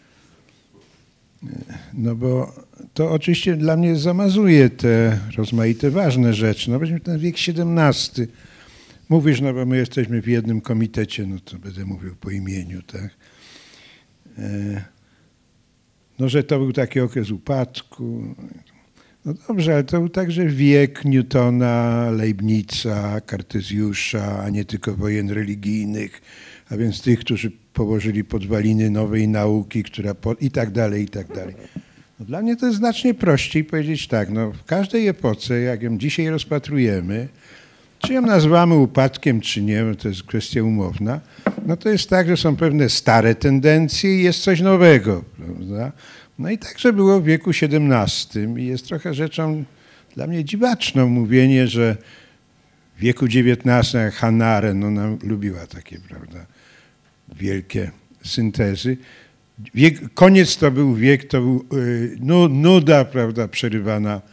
No bo to oczywiście dla mnie zamazuje te rozmaite ważne rzeczy. No weźmy ten wiek XVII. Mówisz, no bo my jesteśmy w jednym komitecie, no to będę mówił po imieniu, tak? No, że to był taki okres upadku. No dobrze, ale to był także wiek Newtona, Leibnica, Kartezjusza, a nie tylko wojen religijnych, a więc tych, którzy położyli podwaliny nowej nauki, i tak dalej, i tak dalej. No dla mnie to jest znacznie prościej powiedzieć tak, no w każdej epoce, jak ją dzisiaj rozpatrujemy, czy ją nazywamy upadkiem, czy nie, to jest kwestia umowna, no to jest tak, że są pewne stare tendencje i jest coś nowego, prawda? No i także było w wieku XVII i jest trochę rzeczą dla mnie dziwaczną mówienie, że w wieku XIX, jak Hannah Arendt, ona lubiła takie, prawda, wielkie syntezy. Koniec to był wiek, to był nuda, prawda, przerywana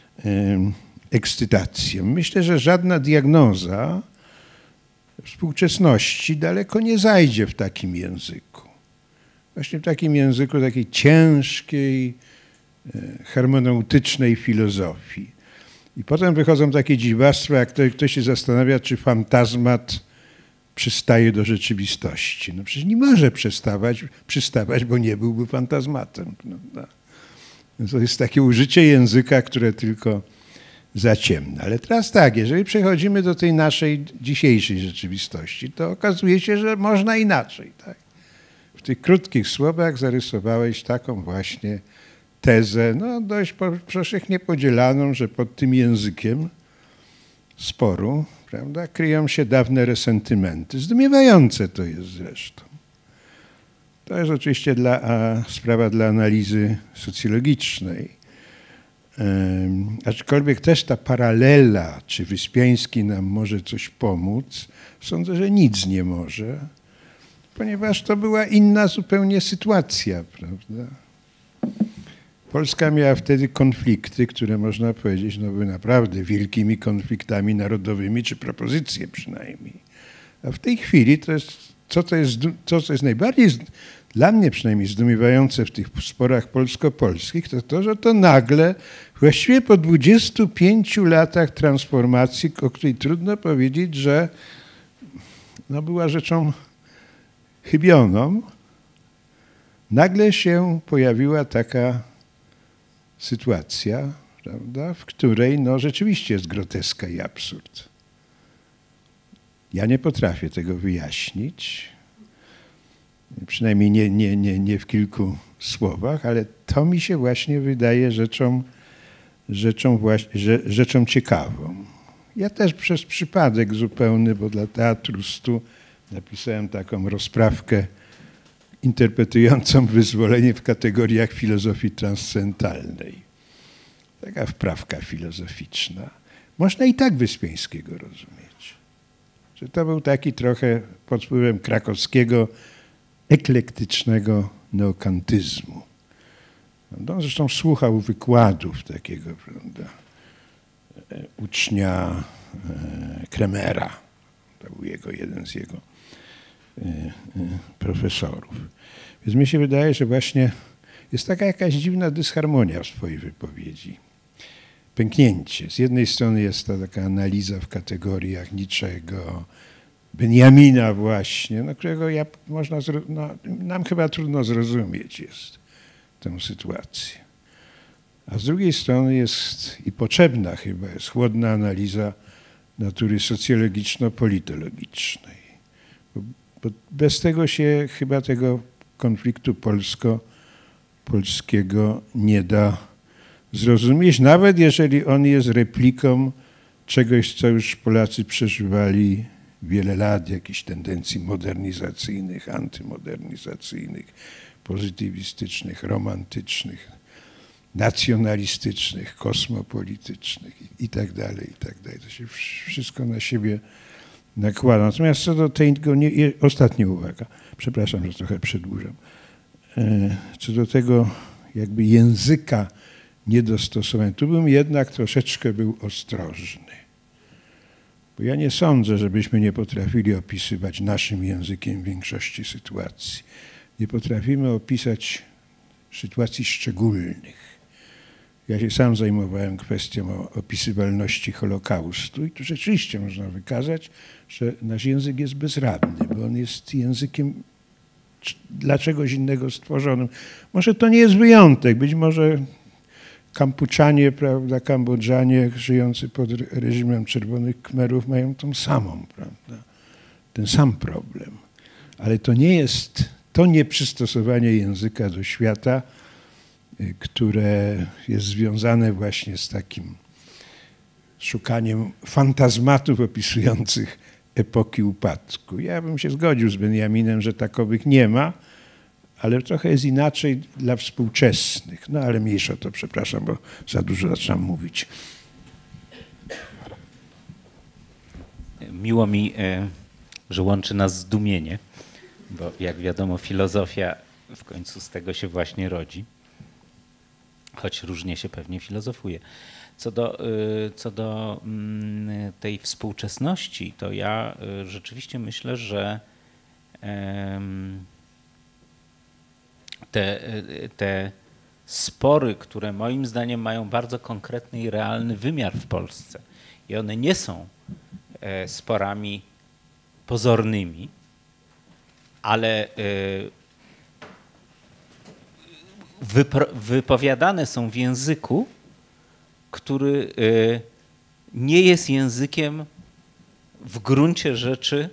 ekscytacją. Myślę, że żadna diagnoza współczesności daleko nie zajdzie w takim języku. Właśnie w takim języku takiej ciężkiej, hermeneutycznej filozofii. I potem wychodzą takie dziwactwa, jak ktoś się zastanawia, czy fantazmat przystaje do rzeczywistości. No przecież nie może przystawać, bo nie byłby fantazmatem. Prawda? To jest takie użycie języka, które tylko zaciemna. Ale teraz tak, jeżeli przechodzimy do tej naszej dzisiejszej rzeczywistości, to okazuje się, że można inaczej. Tak? W tych krótkich słowach zarysowałeś taką właśnie tezę, no dość powszechnie podzielaną, że pod tym językiem sporu, prawda, kryją się dawne resentymenty. Zdumiewające to jest zresztą. To jest oczywiście sprawa dla analizy socjologicznej. Aczkolwiek też ta paralela, czy Wyspiański nam może coś pomóc, sądzę, że nic nie może, ponieważ to była inna zupełnie sytuacja, prawda? Polska miała wtedy konflikty, które można powiedzieć, no były naprawdę wielkimi konfliktami narodowymi, czy propozycje przynajmniej. A w tej chwili to jest, co jest najbardziej, dla mnie przynajmniej zdumiewające w tych sporach polsko-polskich, to to, że to nagle, właściwie po 25 latach transformacji, o której trudno powiedzieć, że no była rzeczą chybioną, nagle się pojawiła taka sytuacja, prawda, w której no, rzeczywiście jest groteska i absurd. Ja nie potrafię tego wyjaśnić, przynajmniej nie w kilku słowach, ale to mi się właśnie wydaje rzeczą ciekawą. Ja też przez przypadek zupełny, bo dla Teatru Stu napisałem taką rozprawkę interpretującą wyzwolenie w kategoriach filozofii transcendentalnej. Taka wprawka filozoficzna. Można i tak Wyspiańskiego rozumieć. Że to był taki trochę pod wpływem krakowskiego, eklektycznego neokantyzmu. On zresztą słuchał wykładów takiego, prawda, ucznia Kremera. To był jeden z jego profesorów. Więc mi się wydaje, że właśnie jest taka jakaś dziwna dysharmonia w swojej wypowiedzi. Pęknięcie. Z jednej strony jest to taka analiza w kategoriach Nietzschego, Benjamina właśnie, no, którego nam chyba trudno zrozumieć jest tę sytuację. A z drugiej strony jest i potrzebna chyba jest chłodna analiza natury socjologiczno-politologicznej. Bo bez tego się chyba tego konfliktu polskiego nie da zrozumieć, nawet jeżeli on jest repliką czegoś, co już Polacy przeżywali wiele lat, jakichś tendencji modernizacyjnych, antymodernizacyjnych, pozytywistycznych, romantycznych, nacjonalistycznych, kosmopolitycznych i tak dalej, i tak dalej. To się wszystko na siebie nakłada. Natomiast co do tego, ostatnia uwaga, przepraszam, że trochę przedłużam, co do tego jakby języka niedostosowania, tu bym jednak troszeczkę był ostrożny. Bo ja nie sądzę, żebyśmy nie potrafili opisywać naszym językiem większości sytuacji. Nie potrafimy opisać sytuacji szczególnych. Ja się sam zajmowałem kwestią opisywalności Holokaustu i tu rzeczywiście można wykazać, że nasz język jest bezradny, bo on jest językiem dla czegoś innego stworzonym. Może to nie jest wyjątek, być może Kampuczanie, prawda, Kambodżanie żyjący pod reżimem Czerwonych Khmerów mają tą samą, prawda, ten sam problem. Ale to nie jest, to nieprzystosowanie języka do świata, które jest związane właśnie z takim szukaniem fantazmatów opisujących epoki upadku. Ja bym się zgodził z Benjaminem, że takowych nie ma, ale trochę jest inaczej dla współczesnych. No ale mniejsza to, przepraszam, bo za dużo zaczynam mówić. Miło mi, że łączy nas zdumienie, bo jak wiadomo filozofia w końcu z tego się właśnie rodzi, choć różnie się pewnie filozofuje. Co do tej współczesności, to ja rzeczywiście myślę, że te spory, które moim zdaniem mają bardzo konkretny i realny wymiar w Polsce i one nie są sporami pozornymi, ale wypowiadane są w języku, który nie jest językiem w gruncie rzeczy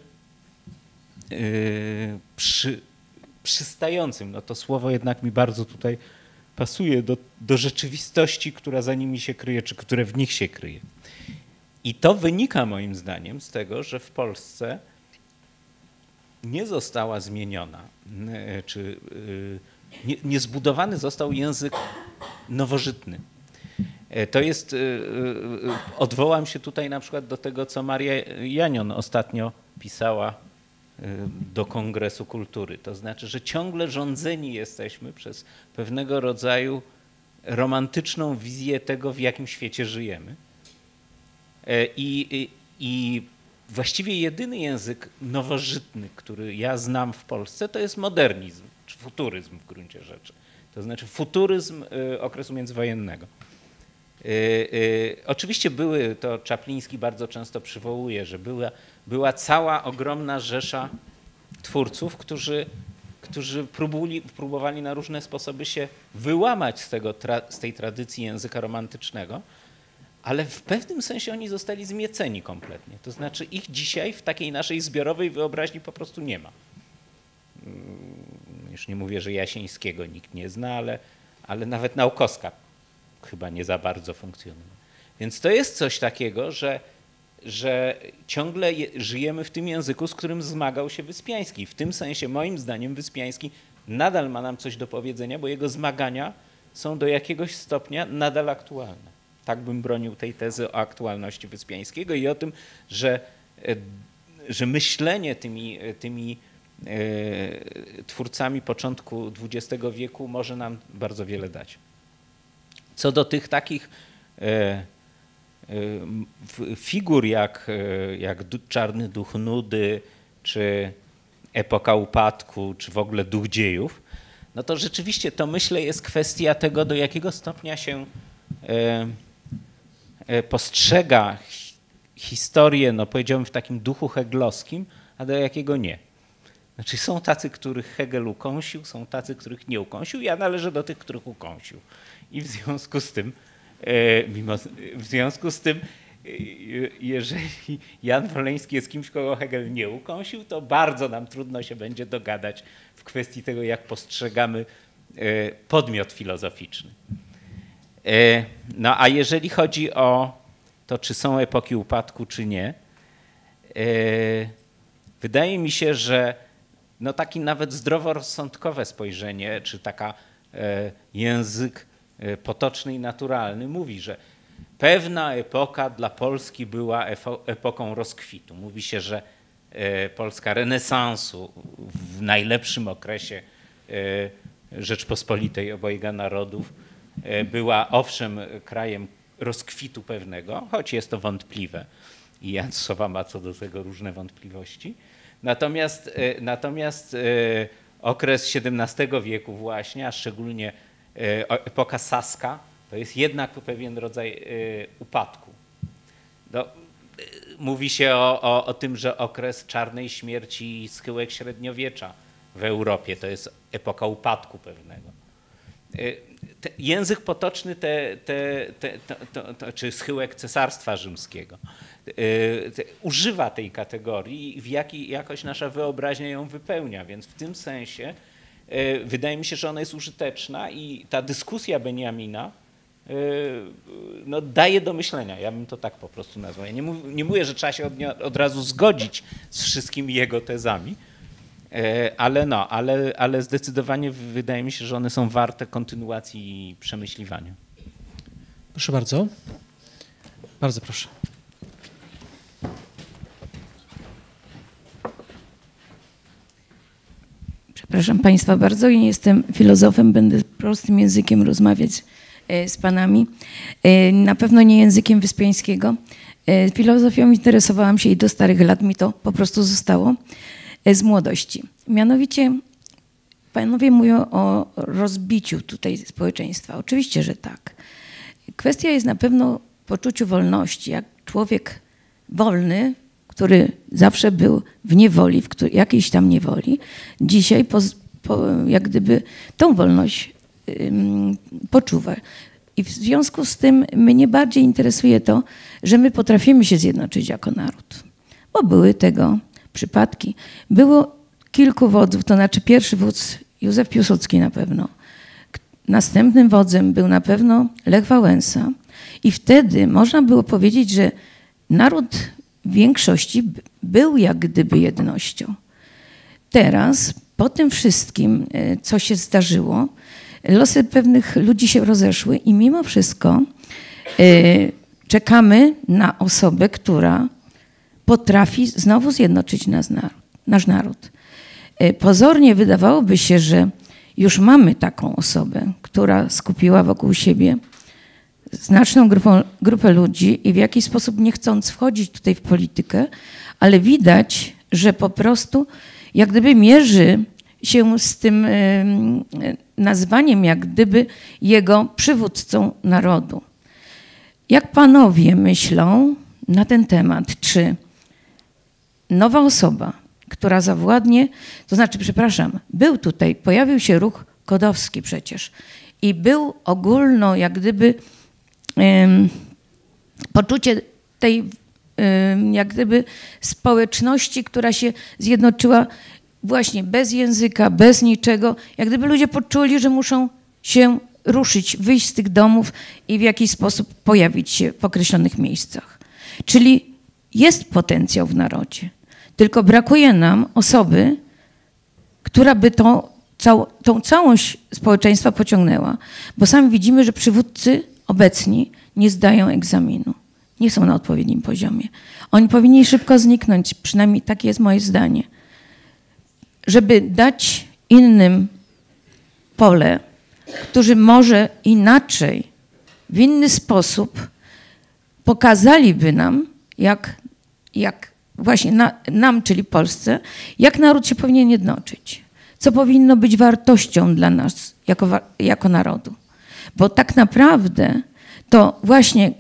przystającym. No to słowo jednak mi bardzo tutaj pasuje do rzeczywistości, która za nimi się kryje, czy które w nich się kryje. I to wynika moim zdaniem z tego, że w Polsce nie została zmieniona, czy nie zbudowany został język nowożytny. To jest, odwołam się tutaj na przykład do tego, co Maria Janion ostatnio pisała do Kongresu Kultury. To znaczy, że ciągle rządzeni jesteśmy przez pewnego rodzaju romantyczną wizję tego, w jakim świecie żyjemy. I właściwie jedyny język nowożytny, który ja znam w Polsce, to jest modernizm, czy futuryzm w gruncie rzeczy. To znaczy futuryzm okresu międzywojennego. Oczywiście to Czapliński bardzo często przywołuje, że była cała ogromna rzesza twórców, którzy próbowali na różne sposoby się wyłamać z tej tradycji języka romantycznego, ale w pewnym sensie oni zostali zmieceni kompletnie. To znaczy ich dzisiaj w takiej naszej zbiorowej wyobraźni po prostu nie ma. Już nie mówię, że Jasińskiego nikt nie zna, ale nawet Naukowska chyba nie za bardzo funkcjonuje. Więc to jest coś takiego, że ciągle żyjemy w tym języku, z którym zmagał się Wyspiański. W tym sensie moim zdaniem Wyspiański nadal ma nam coś do powiedzenia, bo jego zmagania są do jakiegoś stopnia nadal aktualne. Tak bym bronił tej tezy o aktualności Wyspiańskiego i o tym, że myślenie tymi twórcami początku XX wieku może nam bardzo wiele dać. Co do tych takich figur jak Czarny Duch Nudy, czy Epoka Upadku, czy w ogóle Duch Dziejów, no to rzeczywiście to myślę jest kwestia tego, do jakiego stopnia się postrzega historię, no powiedziałbym w takim duchu hegelowskim, a do jakiego nie. Znaczy są tacy, których Hegel ukąsił, są tacy, których nie ukąsił. Ja należę do tych, których ukąsił. I w związku z tym, jeżeli Jan Woleński jest kimś, kogo Hegel nie ukąsił, to bardzo nam trudno się będzie dogadać w kwestii tego, jak postrzegamy podmiot filozoficzny. No a jeżeli chodzi o to, czy są epoki upadku, czy nie, wydaje mi się, że no taki nawet zdroworozsądkowe spojrzenie, czy taka język potoczny i naturalny mówi, że pewna epoka dla Polski była epoką rozkwitu. Mówi się, że Polska renesansu w najlepszym okresie Rzeczpospolitej obojga narodów była owszem krajem rozkwitu pewnego, choć jest to wątpliwe i Jan Sowa ma co do tego różne wątpliwości. Natomiast okres XVII wieku właśnie, a szczególnie epoka saska, to jest jednak pewien rodzaj upadku. No, mówi się o tym, że okres czarnej śmierci i schyłek średniowiecza w Europie to jest epoka upadku pewnego. język potoczny czy schyłek Cesarstwa Rzymskiego używa tej kategorii i jakoś nasza wyobraźnia ją wypełnia, więc w tym sensie wydaje mi się, że ona jest użyteczna i ta dyskusja Beniamina no, daje do myślenia. Ja bym to tak po prostu nazwał. Ja nie mówię, że trzeba się od razu zgodzić z wszystkimi jego tezami, ale zdecydowanie wydaje mi się, że one są warte kontynuacji i przemyśliwania. Proszę bardzo. Bardzo proszę. Przepraszam Państwa bardzo, nie jestem filozofem, będę prostym językiem rozmawiać z Panami. Na pewno nie językiem Wyspiańskiego. Filozofią interesowałam się i do starych lat mi to po prostu zostało z młodości. Mianowicie Panowie mówią o rozbiciu tutaj społeczeństwa. Oczywiście, że tak. Kwestia jest na pewno w poczuciu wolności. Jak człowiek wolny, który zawsze był w niewoli, w jakiejś tam niewoli, dzisiaj jak gdyby tą wolność poczuwa. I w związku z tym mnie bardziej interesuje to, że my potrafimy się zjednoczyć jako naród. Bo były tego przypadki. Było kilku wodzów, to znaczy pierwszy wódz Józef Piłsudski na pewno. Następnym wodzem był na pewno Lech Wałęsa. I wtedy można było powiedzieć, że naród w większości był jak gdyby jednością. Teraz, po tym wszystkim, co się zdarzyło, losy pewnych ludzi się rozeszły i mimo wszystko czekamy na osobę, która potrafi znowu zjednoczyć nasz naród. Pozornie wydawałoby się, że już mamy taką osobę, która skupiła wokół siebie znaczną grupę ludzi i w jakiś sposób nie chcąc wchodzić tutaj w politykę, ale widać, że po prostu jak gdyby mierzy się z tym nazwaniem jak gdyby jego przywódcą narodu. Jak panowie myślą na ten temat, czy nowa osoba, która zawładnie, to znaczy, przepraszam, pojawił się ruch kodowski przecież i był ogólno jak gdyby poczucie tej jak gdyby społeczności, która się zjednoczyła właśnie bez języka, bez niczego. Jak gdyby ludzie poczuli, że muszą się ruszyć, wyjść z tych domów i w jakiś sposób pojawić się w określonych miejscach. Czyli jest potencjał w narodzie, tylko brakuje nam osoby, która by tą całość społeczeństwa pociągnęła. Bo sami widzimy, że przywódcy obecni nie zdają egzaminu. Nie są na odpowiednim poziomie. Oni powinni szybko zniknąć, przynajmniej takie jest moje zdanie. Żeby dać innym pole, którzy może inaczej, w inny sposób pokazaliby nam, jak właśnie nam, czyli Polsce, jak naród się powinien jednoczyć. Co powinno być wartością dla nas jako narodu. Bo tak naprawdę to właśnie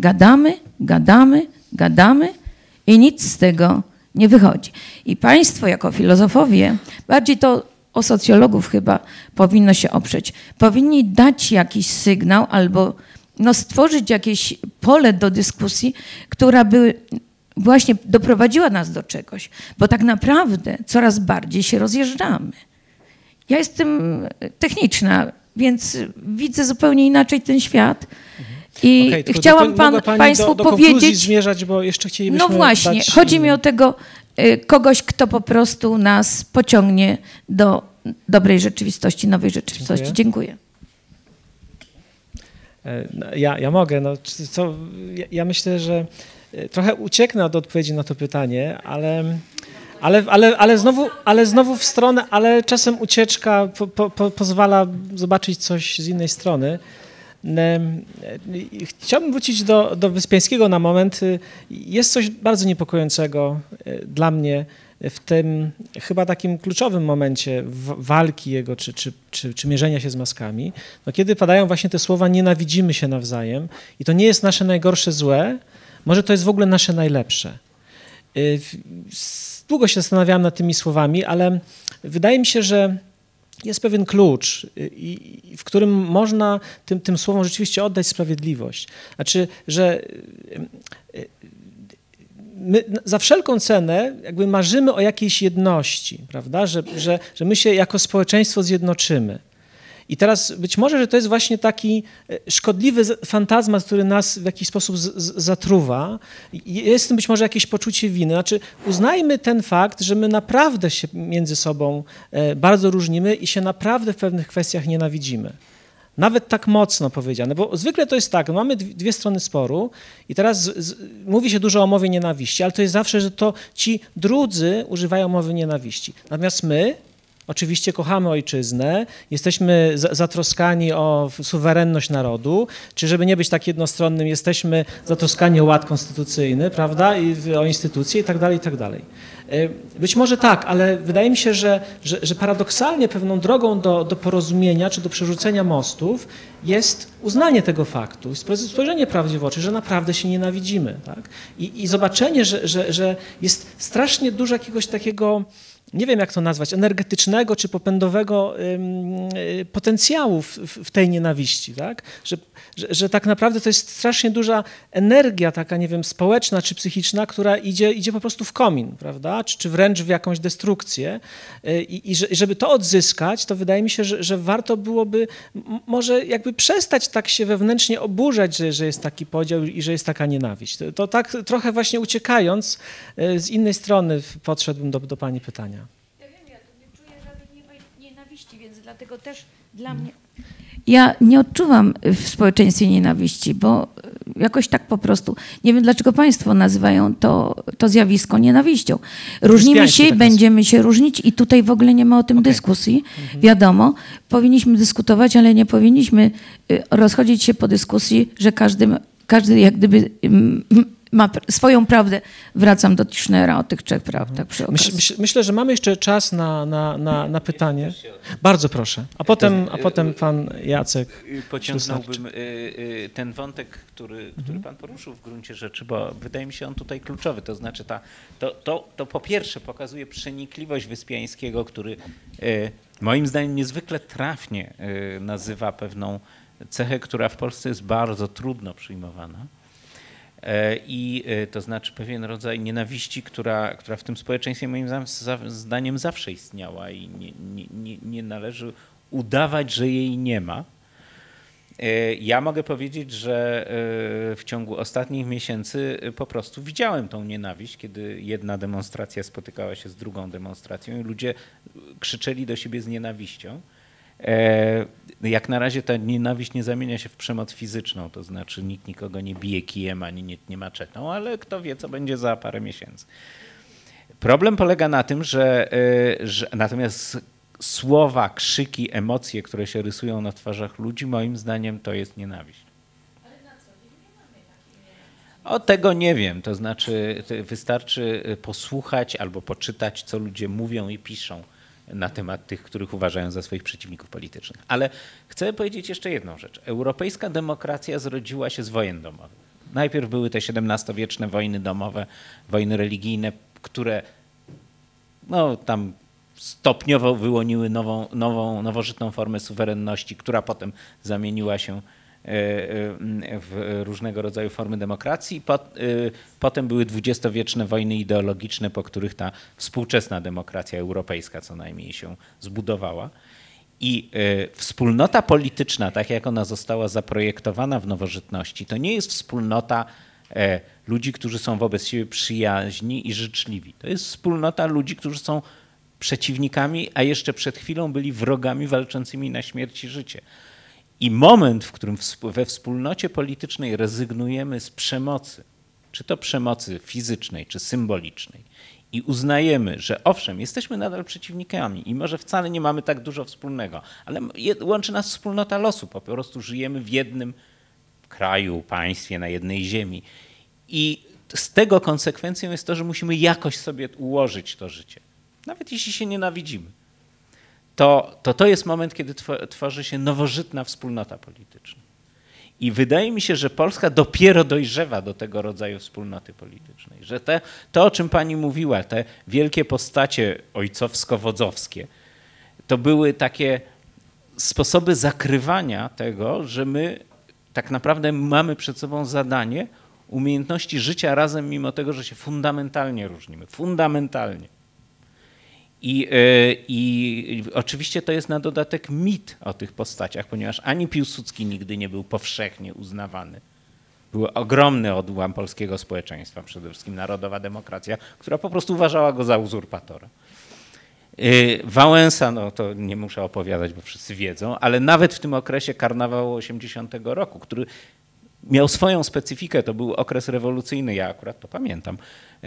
gadamy i nic z tego nie wychodzi. I państwo jako filozofowie, bardziej to o socjologów chyba powinno się oprzeć, powinni dać jakiś sygnał albo stworzyć jakieś pole do dyskusji, która by właśnie doprowadziła nas do czegoś. Bo tak naprawdę coraz bardziej się rozjeżdżamy. Ja jestem techniczna, więc widzę zupełnie inaczej ten świat. I chciałam Państwu powiedzieć... zmierzać, bo jeszcze chcielibyśmy No właśnie, chodzi mi o tego kogoś, kto po prostu nas pociągnie do dobrej rzeczywistości, nowej rzeczywistości. Dziękuję. Ja mogę. Ja myślę, że trochę ucieknę od odpowiedzi na to pytanie, ale znowu w stronę, ale czasem ucieczka pozwala zobaczyć coś z innej strony. Chciałbym wrócić do Wyspiańskiego na moment. Jest coś bardzo niepokojącego dla mnie w tym chyba takim kluczowym momencie walki jego czy mierzenia się z maskami, kiedy padają właśnie te słowa nienawidzimy się nawzajem i to nie jest nasze najgorsze złe, może to jest w ogóle nasze najlepsze. Długo się zastanawiałem nad tymi słowami, ale wydaje mi się, że jest pewien klucz, w którym można tym słowom rzeczywiście oddać sprawiedliwość. Znaczy, że my za wszelką cenę jakby marzymy o jakiejś jedności, prawda? Że my się jako społeczeństwo zjednoczymy. I teraz być może, że to jest właśnie taki szkodliwy fantazmat, który nas w jakiś sposób zatruwa. Jest w tym być może jakieś poczucie winy. Znaczy uznajmy ten fakt, że my naprawdę się między sobą bardzo różnimy i się naprawdę w pewnych kwestiach nienawidzimy. Nawet tak mocno powiedziane, bo zwykle to jest tak, mamy dwie strony sporu i teraz mówi się dużo o mowie nienawiści, ale to jest zawsze, że to ci drudzy używają mowy nienawiści. Natomiast my oczywiście kochamy ojczyznę, jesteśmy zatroskani o suwerenność narodu, czy żeby nie być tak jednostronnym, jesteśmy zatroskani o ład konstytucyjny, prawda, i o instytucje i tak dalej, i tak dalej. Być może tak, ale wydaje mi się, że paradoksalnie pewną drogą do porozumienia czy do przerzucenia mostów jest uznanie tego faktu, spojrzenie prawdzie w oczy, że naprawdę się nienawidzimy. Tak? I zobaczenie, że jest strasznie dużo jakiegoś takiego, nie wiem jak to nazwać, energetycznego czy popędowego potencjału w tej nienawiści, tak? Że tak naprawdę to jest strasznie duża energia taka, nie wiem, społeczna czy psychiczna, która idzie po prostu w komin, prawda? Czy wręcz w jakąś destrukcję. I żeby to odzyskać, to wydaje mi się, że warto byłoby może jakby przestać tak się wewnętrznie oburzać, że jest taki podział i że jest taka nienawiść. To tak trochę właśnie uciekając z innej strony podszedłbym do pani pytania. Ja wiem, ja tu nie czuję żadnej nienawiści, więc dlatego też dla mnie... Ja nie odczuwam w społeczeństwie nienawiści, bo jakoś tak po prostu, nie wiem dlaczego państwo nazywają to zjawisko nienawiścią. Różnimy się, będziemy się różnić i tutaj w ogóle nie ma o tym dyskusji. Wiadomo, powinniśmy dyskutować, ale nie powinniśmy rozchodzić się po dyskusji, że każdy jak gdyby ma swoją prawdę. Wracam do Tischnera o tych trzech prawdach przy okazji. Myślę, że mamy jeszcze czas na pytanie. Bardzo proszę. A potem pan Jacek. Pociągnąłbym ten wątek, który pan poruszył w gruncie rzeczy, bo wydaje mi się on tutaj kluczowy. To znaczy to po pierwsze pokazuje przenikliwość Wyspiańskiego, który moim zdaniem niezwykle trafnie nazywa pewną cechę, która w Polsce jest bardzo trudno przyjmowana. I to znaczy pewien rodzaj nienawiści, która w tym społeczeństwie moim zdaniem zawsze istniała i nie należy udawać, że jej nie ma. Ja mogę powiedzieć, że w ciągu ostatnich miesięcy po prostu widziałem tą nienawiść, kiedy jedna demonstracja spotykała się z drugą demonstracją i ludzie krzyczeli do siebie z nienawiścią. Jak na razie ta nienawiść nie zamienia się w przemoc fizyczną, to znaczy nikt nikogo nie bije kijem ani nie maczetą, ale kto wie, co będzie za parę miesięcy. Problem polega na tym, że natomiast słowa, krzyki, emocje, które się rysują na twarzach ludzi, moim zdaniem to jest nienawiść. Ale na co dzień nie mamy takiej nienawiści? O tego nie wiem, to znaczy wystarczy posłuchać albo poczytać, co ludzie mówią i piszą na temat tych, których uważają za swoich przeciwników politycznych. Ale chcę powiedzieć jeszcze jedną rzecz. Europejska demokracja zrodziła się z wojen domowych. Najpierw były te XVII-wieczne wojny domowe, wojny religijne, które tam stopniowo wyłoniły nowożytną formę suwerenności, która potem zamieniła się w różnego rodzaju formy demokracji. Potem były dwudziestowieczne wojny ideologiczne, po których ta współczesna demokracja europejska co najmniej się zbudowała. I wspólnota polityczna, tak jak ona została zaprojektowana w nowożytności, to nie jest wspólnota ludzi, którzy są wobec siebie przyjaźni i życzliwi. To jest wspólnota ludzi, którzy są przeciwnikami, a jeszcze przed chwilą byli wrogami walczącymi na śmierć i życie. I moment, w którym we wspólnocie politycznej rezygnujemy z przemocy, czy to przemocy fizycznej, czy symbolicznej, i uznajemy, że owszem, jesteśmy nadal przeciwnikami i może wcale nie mamy tak dużo wspólnego, ale łączy nas wspólnota losu, po prostu żyjemy w jednym kraju, państwie, na jednej ziemi. I z tego konsekwencją jest to, że musimy jakoś sobie ułożyć to życie, nawet jeśli się nienawidzimy. To jest moment, kiedy tworzy się nowożytna wspólnota polityczna. I wydaje mi się, że Polska dopiero dojrzewa do tego rodzaju wspólnoty politycznej. Że to, o czym pani mówiła, te wielkie postacie ojcowsko-wodzowskie, to były takie sposoby zakrywania tego, że my tak naprawdę mamy przed sobą zadanie umiejętności życia razem, mimo tego, że się fundamentalnie różnimy. Fundamentalnie. I oczywiście to jest na dodatek mit o tych postaciach, ponieważ ani Piłsudski nigdy nie był powszechnie uznawany. Był ogromny odłam polskiego społeczeństwa, przede wszystkim narodowa demokracja, która po prostu uważała go za uzurpatora. Wałęsa, no to nie muszę opowiadać, bo wszyscy wiedzą, ale nawet w tym okresie karnawału 80 roku, który miał swoją specyfikę, to był okres rewolucyjny, ja akurat to pamiętam.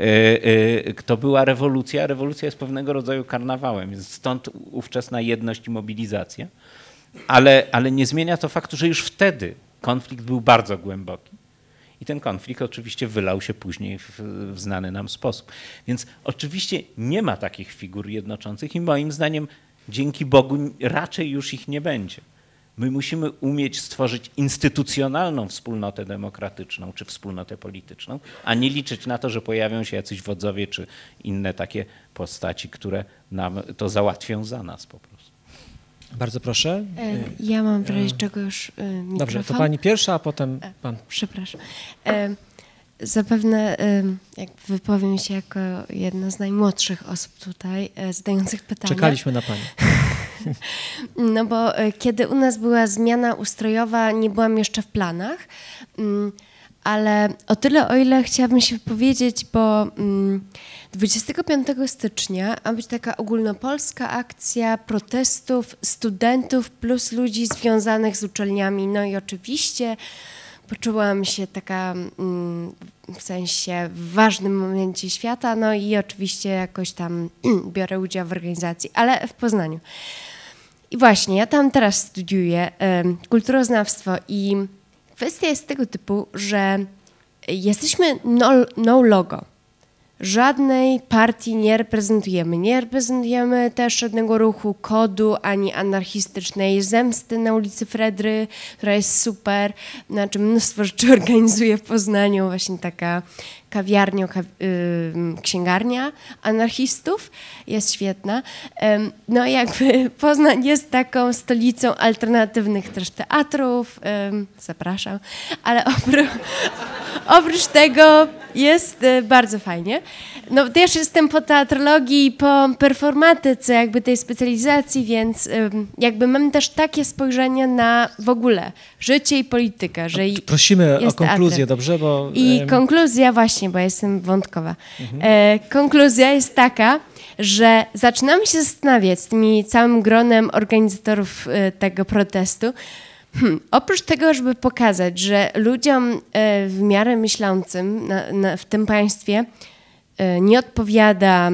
To była rewolucja, rewolucja jest pewnego rodzaju karnawałem, więc stąd ówczesna jedność i mobilizacja, ale nie zmienia to faktu, że już wtedy konflikt był bardzo głęboki. I ten konflikt oczywiście wylał się później w znany nam sposób. Więc oczywiście nie ma takich figur jednoczących i moim zdaniem dzięki Bogu raczej już ich nie będzie. My musimy umieć stworzyć instytucjonalną wspólnotę demokratyczną czy wspólnotę polityczną, a nie liczyć na to, że pojawią się jacyś wodzowie czy inne takie postaci, które nam to załatwią za nas po prostu. Bardzo proszę. Ja mam w razie czego już mikrofon. Dobrze, to pani pierwsza, a potem pan. Przepraszam. Zapewne jak wypowiem się jako jedna z najmłodszych osób tutaj zadających pytania. Czekaliśmy na pani. No bo kiedy u nas była zmiana ustrojowa, nie byłam jeszcze w planach, ale o tyle, o ile chciałabym się wypowiedzieć, bo 25 stycznia ma być taka ogólnopolska akcja protestów studentów plus ludzi związanych z uczelniami. No i oczywiście poczułam się taka w sensie w ważnym momencie świata, no i oczywiście jakoś tam biorę udział w organizacji, ale w Poznaniu. I właśnie, ja tam teraz studiuję kulturoznawstwo i kwestia jest tego typu, że jesteśmy no logo. Żadnej partii nie reprezentujemy. Nie reprezentujemy też żadnego ruchu KOD-u, ani anarchistycznej zemsty na ulicy Fredry, która jest super. Znaczy mnóstwo rzeczy organizuje w Poznaniu, właśnie taka kawiarnia, księgarnia anarchistów. Jest świetna. No jakby Poznań jest taką stolicą alternatywnych też teatrów. Zapraszam. Ale oprócz tego jest bardzo fajnie. No też jestem po teatrologii i po performatyce jakby tej specjalizacji, więc jakby mam też takie spojrzenie na w ogóle życie i politykę, że prosimy o konkluzję, teatrem. dobrze? Bo, I konkluzja właśnie, bo ja jestem wątkowa. Konkluzja jest taka, że zaczynamy się zastanawiać z tymi całym gronem organizatorów tego protestu, oprócz tego, żeby pokazać, że ludziom w miarę myślącym w tym państwie nie odpowiada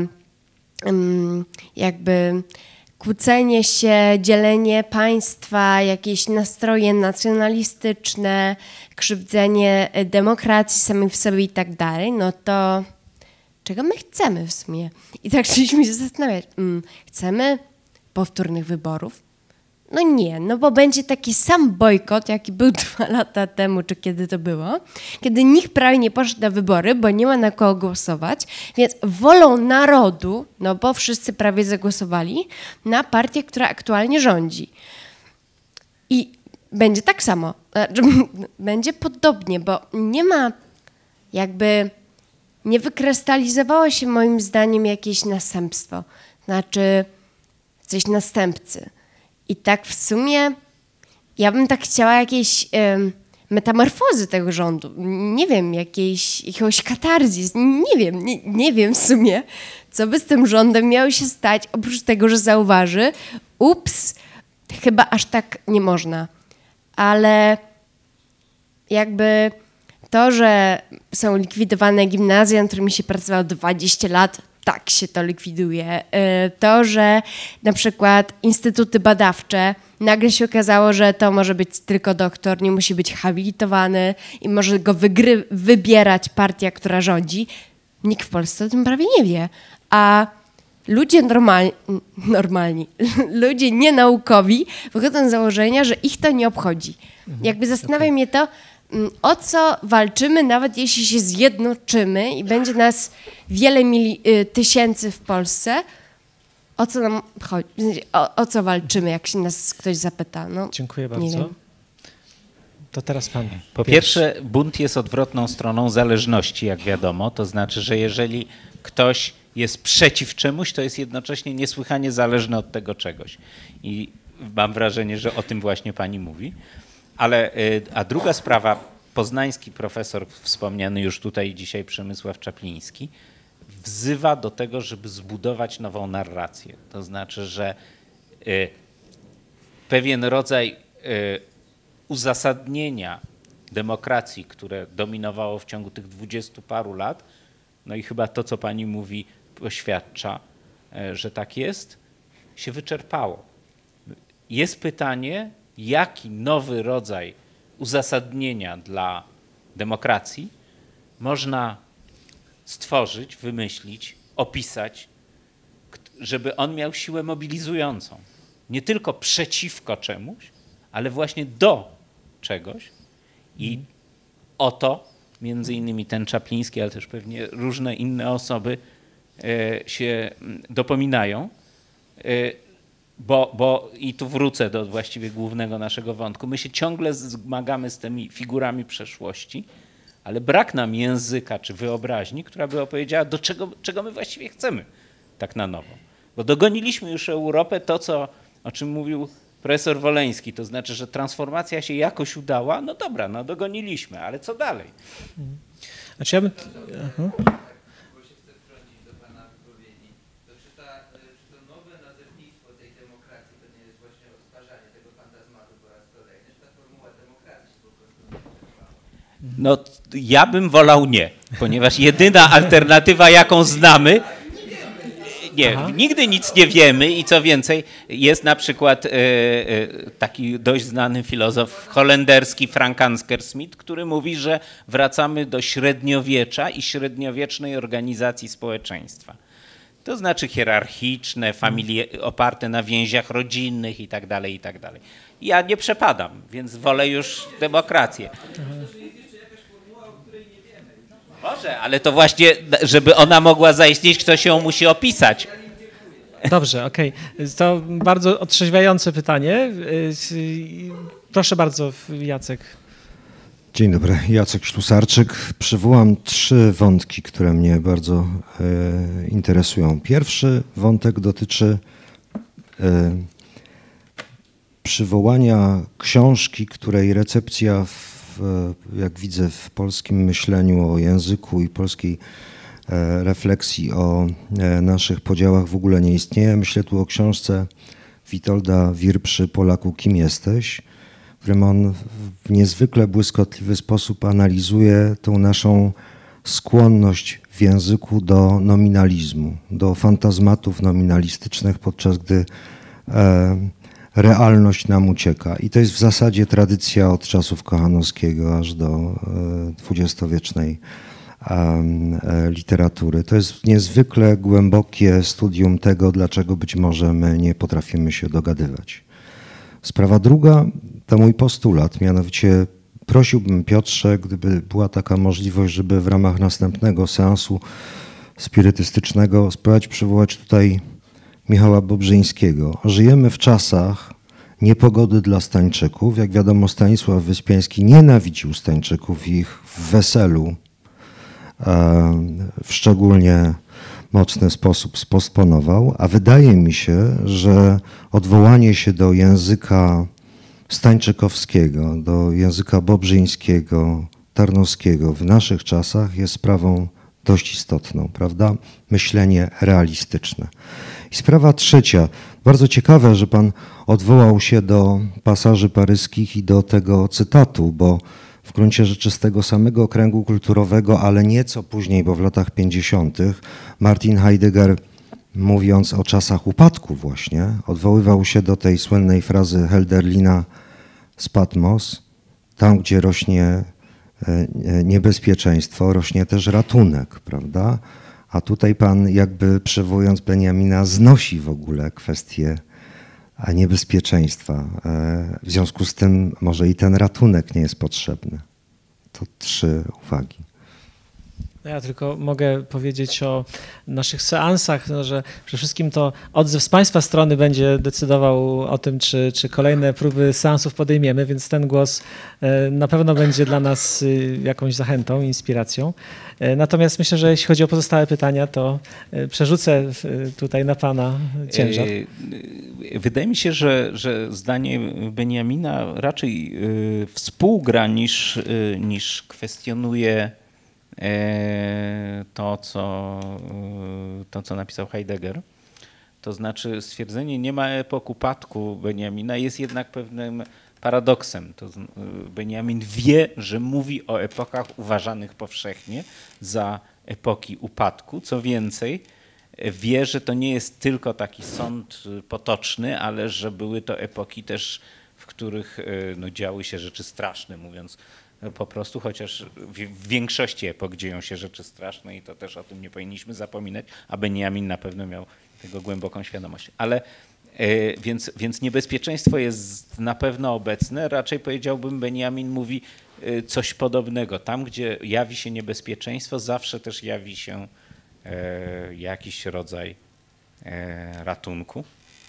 jakby kłócenie się, dzielenie państwa, jakieś nastroje nacjonalistyczne, krzywdzenie demokracji samej w sobie i tak dalej, no to czego my chcemy w sumie? I tak zaczęliśmy się zastanawiać, chcemy powtórnych wyborów? No nie, no bo będzie taki sam bojkot, jaki był 2 lata temu, czy kiedy to było, kiedy nikt prawie nie poszedł na wybory, bo nie ma na kogo głosować, więc wolą narodu, no bo wszyscy prawie zagłosowali, na partię, która aktualnie rządzi. I będzie tak samo, będzie podobnie, bo nie ma jakby, nie wykrystalizowało się moim zdaniem jakieś następstwo, znaczy coś następcy. I tak w sumie ja bym tak chciała jakiejś metamorfozy tego rządu. Nie wiem, jakiegoś katarzis. Nie wiem w sumie, co by z tym rządem miało się stać, oprócz tego, że zauważy, ups, chyba aż tak nie można. Ale jakby to, że są likwidowane gimnazja, nad którymi się pracowało 20 lat, tak się to likwiduje. To, że na przykład instytuty badawcze, nagle się okazało, że to może być tylko doktor, nie musi być habilitowany i może go wybierać partia, która rządzi. Nikt w Polsce o tym prawie nie wie. A ludzie normalni, ludzie nienaukowi wychodzą z założenia, że ich to nie obchodzi. Jakby zastanawia mnie to, o co walczymy, nawet jeśli się zjednoczymy i będzie nas wiele tysięcy w Polsce, o co nam chodzi, o co walczymy, jak się nas ktoś zapyta. No, Dziękuję nie bardzo. wiem. To teraz pan. Po pierwsze, bunt jest odwrotną stroną zależności, jak wiadomo. To znaczy, że jeżeli ktoś jest przeciw czemuś, to jest jednocześnie niesłychanie zależny od tego czegoś. I mam wrażenie, że o tym właśnie pani mówi. A druga sprawa, poznański profesor, wspomniany już tutaj dzisiaj Przemysław Czapliński, wzywa do tego, żeby zbudować nową narrację. To znaczy, że pewien rodzaj uzasadnienia demokracji, które dominowało w ciągu tych 20 paru lat, no i chyba to, co pani mówi, poświadcza, że tak jest, się wyczerpało. Jest pytanie, jaki nowy rodzaj uzasadnienia dla demokracji można stworzyć, wymyślić, opisać, żeby on miał siłę mobilizującą. Nie tylko przeciwko czemuś, ale właśnie do czegoś. I o to między innymi ten Czapliński, ale też pewnie różne inne osoby się dopominają. Bo i tu wrócę do właściwie głównego naszego wątku. My się ciągle zmagamy z tymi figurami przeszłości, ale brak nam języka czy wyobraźni, która by opowiedziała, do czego my właściwie chcemy tak na nowo. Bo dogoniliśmy już Europę, o czym mówił profesor Woleński, to znaczy, że transformacja się jakoś udała, no dobra, no dogoniliśmy, ale co dalej? Znaczy ja bym... No ja bym wolał nie, ponieważ jedyna alternatywa, jaką znamy, nigdy nic nie wiemy i co więcej, jest na przykład taki dość znany filozof holenderski Frank Anker-Smit, który mówi, że wracamy do średniowiecza i średniowiecznej organizacji społeczeństwa. To znaczy hierarchiczne, oparte na więziach rodzinnych i tak dalej, i tak dalej. Ja nie przepadam, więc wolę już demokrację. Może, ale to właśnie, żeby ona mogła zaistnieć, ktoś ją musi opisać. Dobrze, okej. To bardzo otrzeźwiające pytanie. Proszę bardzo, Jacek. Dzień dobry, Jacek Ślusarczyk. Przywołam 3 wątki, które mnie bardzo interesują. Pierwszy wątek dotyczy przywołania książki, której recepcja jak widzę w polskim myśleniu o języku i polskiej refleksji o naszych podziałach w ogóle nie istnieje. Myślę tu o książce Witolda Wirpszy Polaku, kim jesteś, w którym on w niezwykle błyskotliwy sposób analizuje tą naszą skłonność w języku do nominalizmu, do fantazmatów nominalistycznych, podczas gdy realność nam ucieka. I to jest w zasadzie tradycja od czasów Kochanowskiego aż do dwudziestowiecznej literatury. To jest niezwykle głębokie studium tego, dlaczego być może my nie potrafimy się dogadywać. Sprawa druga to mój postulat, mianowicie prosiłbym, Piotrze, gdyby była taka możliwość, żeby w ramach następnego seansu spirytystycznego spróbować przywołać tutaj Michała Bobrzyńskiego. Żyjemy w czasach niepogody dla Stańczyków. Jak wiadomo, Stanisław Wyspiański nienawidził Stańczyków i ich w weselu w szczególnie mocny sposób spostponował, a wydaje mi się, że odwołanie się do języka stańczykowskiego, do języka bobrzyńskiego, tarnowskiego w naszych czasach jest sprawą dość istotną, prawda? Myślenie realistyczne. I sprawa trzecia. Bardzo ciekawe, że pan odwołał się do pasaży paryskich i do tego cytatu, bo w gruncie rzeczy z tego samego kręgu kulturowego, ale nieco później, bo w latach 50. Martin Heidegger, mówiąc o czasach upadku właśnie, odwoływał się do tej słynnej frazy Hölderlina z Patmos, tam gdzie rośnie niebezpieczeństwo, rośnie też ratunek, prawda? A tutaj pan jakby przywołując Benjamina znosi w ogóle kwestię niebezpieczeństwa. W związku z tym może i ten ratunek nie jest potrzebny. To 3 uwagi. Ja tylko mogę powiedzieć o naszych seansach, no, że przede wszystkim to odzew z Państwa strony będzie decydował o tym, czy kolejne próby seansów podejmiemy, więc ten głos na pewno będzie dla nas jakąś zachętą, inspiracją. Natomiast myślę, że jeśli chodzi o pozostałe pytania, to przerzucę tutaj na Pana ciężar. Wydaje mi się, że zdanie Benjamina raczej współgra niż kwestionuje to, co napisał Heidegger. To znaczy stwierdzenie nie ma epok upadku Benjamina jest jednak pewnym paradoksem. Benjamin wie, że mówi o epokach uważanych powszechnie za epoki upadku. Co więcej, wie, że to nie jest tylko taki sąd potoczny, ale że były to epoki też, w których działy się rzeczy straszne, mówiąc po prostu, chociaż w większości epok dzieją się rzeczy straszne i to też o tym nie powinniśmy zapominać, a Benjamin na pewno miał tego głęboką świadomość. Ale więc niebezpieczeństwo jest na pewno obecne. Raczej powiedziałbym, Benjamin mówi coś podobnego. Tam, gdzie jawi się niebezpieczeństwo, zawsze też jawi się jakiś rodzaj ratunku.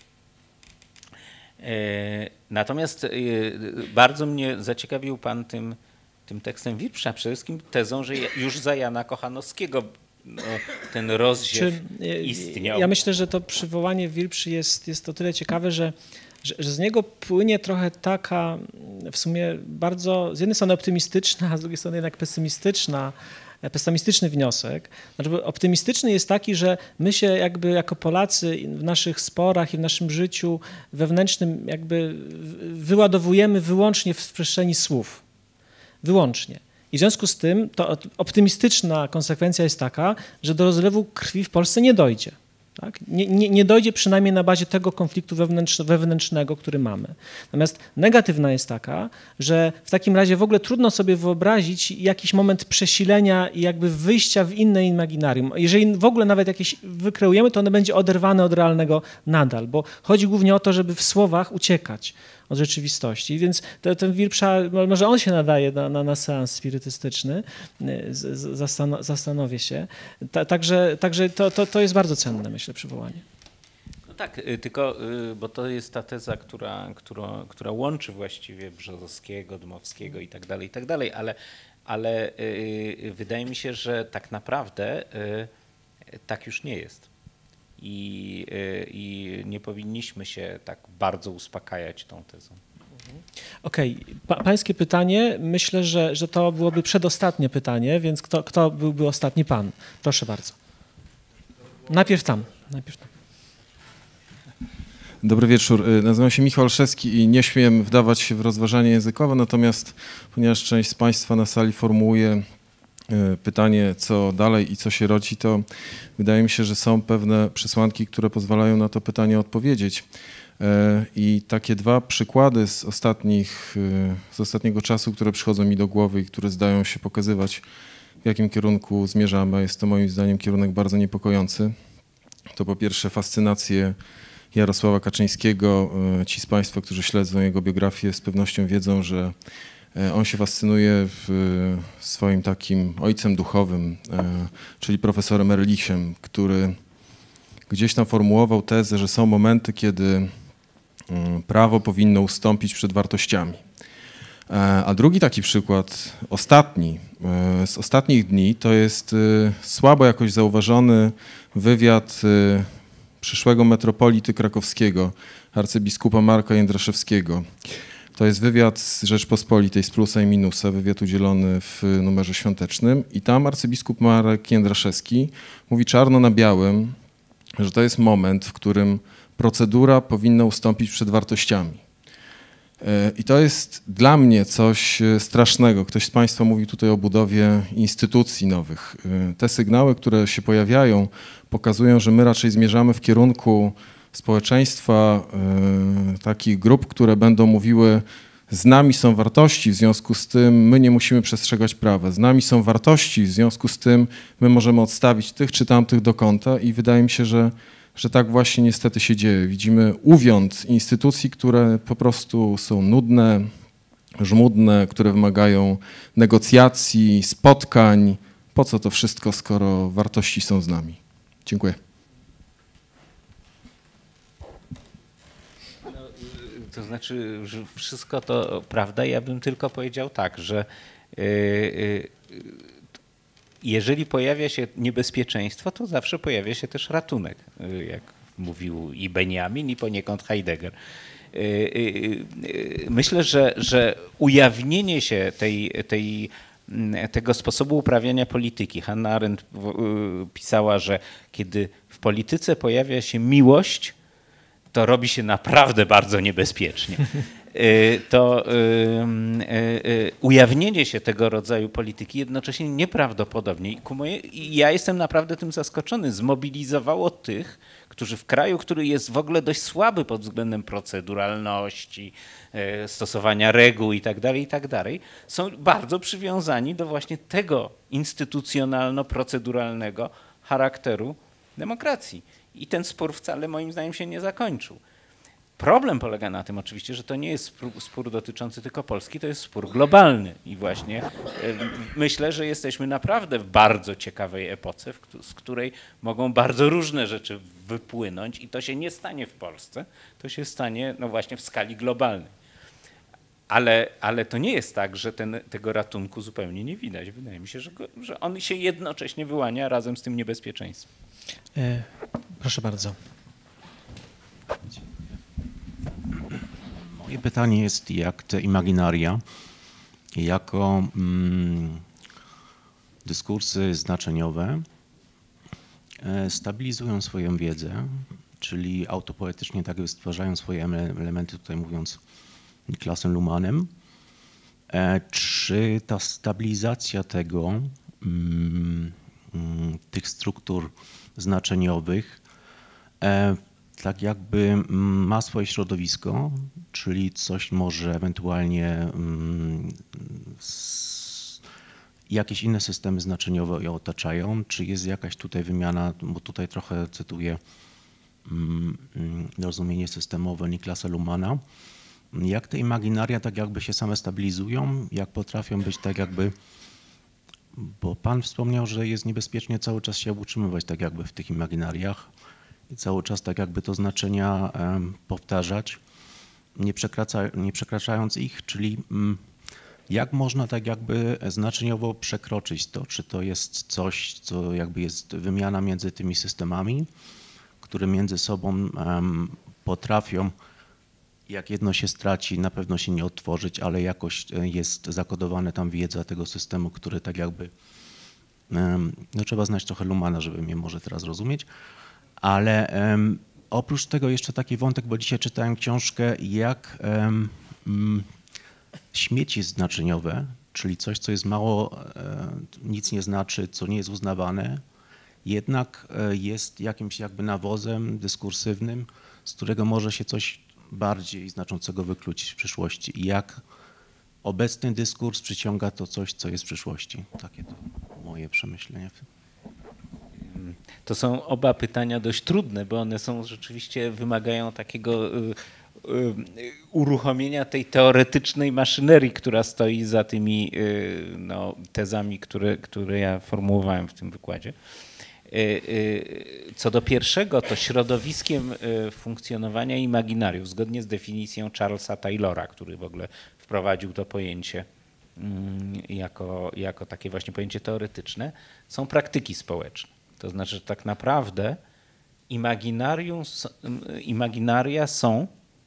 Natomiast bardzo mnie zaciekawił Pan tym tekstem Wieprza, przede wszystkim tezą, że już za Jana Kochanowskiego ten rozdziew istniał. Ja myślę, że to przywołanie Wilprzy jest to tyle ciekawe, że z niego płynie trochę taka w sumie bardzo z jednej strony optymistyczna, a z drugiej strony jednak pesymistyczny wniosek. Znaczy, optymistyczny jest taki, że my się jakby jako Polacy w naszych sporach i w naszym życiu wewnętrznym jakby wyładowujemy wyłącznie w przestrzeni słów. Wyłącznie. I w związku z tym to optymistyczna konsekwencja jest taka, że do rozlewu krwi w Polsce nie dojdzie. Tak? Nie dojdzie przynajmniej na bazie tego konfliktu wewnętrznego, który mamy. Natomiast negatywna jest taka, że w takim razie w ogóle trudno sobie wyobrazić jakiś moment przesilenia i jakby wyjścia w inne imaginarium. Jeżeli w ogóle nawet jakieś wykreujemy, to one będzie oderwane od realnego nadal, bo chodzi głównie o to, żeby w słowach uciekać od rzeczywistości. Więc ten Wilprza, może on się nadaje na seans spirytystyczny, zastanowię się. Także to jest bardzo cenne, myślę, przywołanie. No tak, tylko, bo to jest ta teza, która łączy właściwie Brzozowskiego, Dmowskiego i tak dalej, ale wydaje mi się, że tak naprawdę tak już nie jest. I nie powinniśmy się tak bardzo uspokajać tą tezą. Okej. Pańskie pytanie, myślę, że to byłoby przedostatnie pytanie, więc kto byłby ostatni? Pan. Proszę bardzo. Najpierw tam. Dobry wieczór. Nazywam się Michał Olszewski i nie śmiem wdawać się w rozważanie językowe, natomiast ponieważ część z Państwa na sali formułuje pytanie, co dalej i co się rodzi, to wydaje mi się, że są pewne przesłanki, które pozwalają na to pytanie odpowiedzieć. I takie dwa przykłady z ostatniego czasu, które przychodzą mi do głowy i które zdają się pokazywać, w jakim kierunku zmierzamy. Jest to moim zdaniem kierunek bardzo niepokojący. To po pierwsze fascynację Jarosława Kaczyńskiego. Ci z Państwa, którzy śledzą jego biografię, z pewnością wiedzą, że on się fascynuje swoim takim ojcem duchowym, czyli profesorem Ehrlichem, który gdzieś tam formułował tezę, że są momenty, kiedy prawo powinno ustąpić przed wartościami. A drugi taki przykład, ostatni, z ostatnich dni, to jest słabo jakoś zauważony wywiad przyszłego metropolity krakowskiego, arcybiskupa Marka Jędraszewskiego. To jest wywiad z Rzeczpospolitej, z plusa i minusa, wywiad udzielony w numerze świątecznym i tam arcybiskup Marek Jędraszewski mówi czarno na białym, że to jest moment, w którym procedura powinna ustąpić przed wartościami. I to jest dla mnie coś strasznego. Ktoś z Państwa mówił tutaj o budowie instytucji nowych. Te sygnały, które się pojawiają, pokazują, że my raczej zmierzamy w kierunku społeczeństwa, takich grup, które będą mówiły, z nami są wartości, w związku z tym my nie musimy przestrzegać prawa. Z nami są wartości, w związku z tym my możemy odstawić tych czy tamtych do kąta i wydaje mi się, że tak właśnie niestety się dzieje. Widzimy uwiąd instytucji, które po prostu są nudne, żmudne, które wymagają negocjacji, spotkań, po co to wszystko, skoro wartości są z nami? Dziękuję. To znaczy, że wszystko to prawda. Ja bym tylko powiedział tak, że jeżeli pojawia się niebezpieczeństwo, to zawsze pojawia się też ratunek, jak mówił i Benjamin, i poniekąd Heidegger. Myślę, że ujawnienie się tego sposobu uprawiania polityki. Hannah Arendt pisała, że kiedy w polityce pojawia się miłość, to robi się naprawdę bardzo niebezpiecznie. To ujawnienie się tego rodzaju polityki jednocześnie nieprawdopodobnie. I ja jestem naprawdę tym zaskoczony. Zmobilizowało tych, którzy w kraju, który jest w ogóle dość słaby pod względem proceduralności, stosowania reguł i tak dalej, są bardzo przywiązani do właśnie tego instytucjonalno-proceduralnego charakteru demokracji. I ten spór wcale moim zdaniem się nie zakończył. Problem polega na tym oczywiście, że to nie jest spór dotyczący tylko Polski, to jest spór globalny i właśnie myślę, że jesteśmy naprawdę w bardzo ciekawej epoce, z której mogą bardzo różne rzeczy wypłynąć i to się nie stanie w Polsce, to się stanie no właśnie w skali globalnej. Ale to nie jest tak, że tego ratunku zupełnie nie widać. Wydaje mi się, że on się jednocześnie wyłania razem z tym niebezpieczeństwem. Proszę bardzo. Moje pytanie jest, jak te imaginaria jako dyskursy znaczeniowe stabilizują swoją wiedzę, czyli autopoetycznie tak stwarzają swoje elementy, tutaj mówiąc Niklasem Luhmannem. Czy ta stabilizacja tych struktur znaczeniowych tak jakby ma swoje środowisko, czyli coś może ewentualnie jakieś inne systemy znaczeniowe ją otaczają, czy jest jakaś tutaj wymiana, bo tutaj trochę cytuję rozumienie systemowe Niklasa Luhmanna. Jak te imaginaria tak jakby się same stabilizują, jak potrafią być tak jakby, bo pan wspomniał, że jest niebezpiecznie cały czas się utrzymywać tak jakby w tych imaginariach i cały czas tak jakby to znaczenia powtarzać, nie przekraczając ich, czyli jak można tak jakby znaczeniowo przekroczyć to, czy to jest coś, co jakby jest wymiana między tymi systemami, które między sobą potrafią, jak jedno się straci, na pewno się nie odtworzyć, ale jakoś jest zakodowana tam wiedza tego systemu, który tak jakby, no trzeba znać trochę Luhmanna, żeby mnie może teraz rozumieć, ale oprócz tego jeszcze taki wątek, bo dzisiaj czytałem książkę, jak śmieci znaczeniowe, czyli coś, co jest mało, nic nie znaczy, co nie jest uznawane, jednak jest jakimś jakby nawozem dyskursywnym, z którego może się coś bardziej znaczącego wykluć w przyszłości. I jak obecny dyskurs przyciąga to coś, co jest w przyszłości. Takie to moje przemyślenia. To są oba pytania dość trudne, bo one są rzeczywiście, wymagają takiego uruchomienia tej teoretycznej maszynerii, która stoi za tymi no, tezami, które ja formułowałem w tym wykładzie. Co do pierwszego, to środowiskiem funkcjonowania imaginariów, zgodnie z definicją Charlesa Taylora, który w ogóle wprowadził to pojęcie jako takie właśnie pojęcie teoretyczne, są praktyki społeczne. To znaczy, że tak naprawdę imaginaria są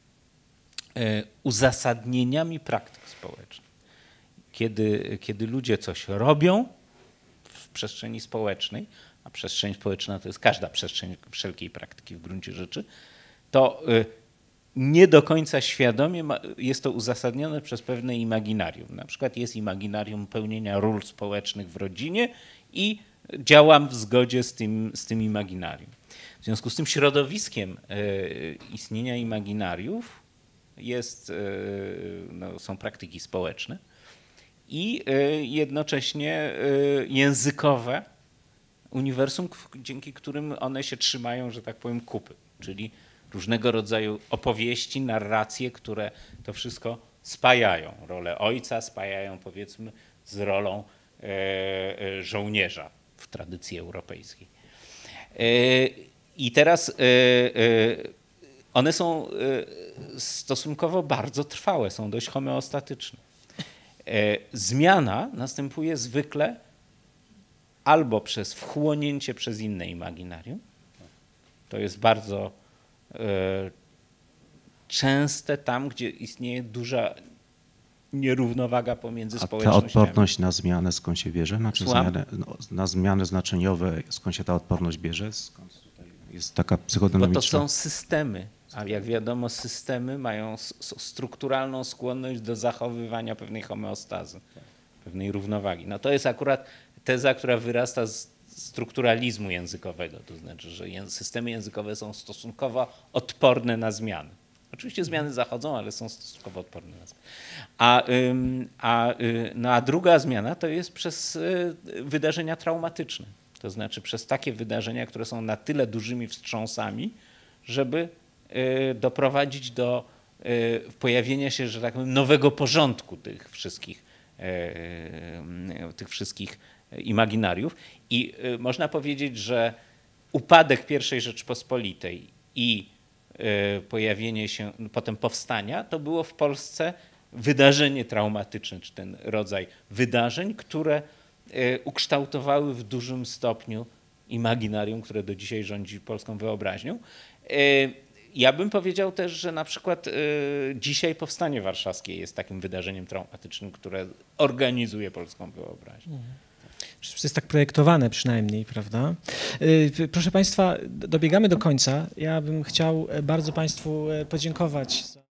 uzasadnieniami praktyk społecznych. Kiedy ludzie coś robią w przestrzeni społecznej, a przestrzeń społeczna to jest każda przestrzeń wszelkiej praktyki w gruncie rzeczy, to nie do końca świadomie jest to uzasadnione przez pewne imaginarium. Na przykład jest imaginarium pełnienia ról społecznych w rodzinie i działam w zgodzie z tym imaginarium. W związku z tym środowiskiem istnienia imaginariów są praktyki społeczne i jednocześnie językowe uniwersum, dzięki którym one się trzymają, że tak powiem, kupy, czyli różnego rodzaju opowieści, narracje, które to wszystko spajają. Rolę ojca spajają, powiedzmy, z rolą żołnierza w tradycji europejskiej. I teraz one są stosunkowo bardzo trwałe, są dość homeostatyczne. Zmiana następuje zwykle albo przez wchłonięcie przez inne imaginarium, to jest bardzo częste tam, gdzie istnieje duża nierównowaga pomiędzy społecznościami. A ta odporność na zmianę skąd się bierze? Znaczy na zmiany znaczeniowe, skąd się ta odporność bierze? Skąd tutaj jest taka psychodynamiczna? Bo to są systemy, a jak wiadomo systemy mają strukturalną skłonność do zachowywania pewnej homeostazy, pewnej równowagi. No to jest akurat teza, która wyrasta z strukturalizmu językowego, to znaczy, że systemy językowe są stosunkowo odporne na zmiany. Oczywiście zmiany zachodzą, ale są stosunkowo odporne na zmiany. A druga zmiana to jest przez wydarzenia traumatyczne, to znaczy przez takie wydarzenia, które są na tyle dużymi wstrząsami, żeby doprowadzić do pojawienia się, że tak powiem, nowego porządku tych wszystkich imaginariów. I można powiedzieć, że upadek I Rzeczypospolitej i pojawienie się, potem powstania, to było w Polsce wydarzenie traumatyczne, czy ten rodzaj wydarzeń, które ukształtowały w dużym stopniu imaginarium, które do dzisiaj rządzi polską wyobraźnią. Ja bym powiedział też, że na przykład dzisiaj Powstanie Warszawskie jest takim wydarzeniem traumatycznym, które organizuje polską wyobraźnię. To jest tak projektowane przynajmniej, prawda? Proszę Państwa, dobiegamy do końca. Ja bym chciał bardzo Państwu podziękować.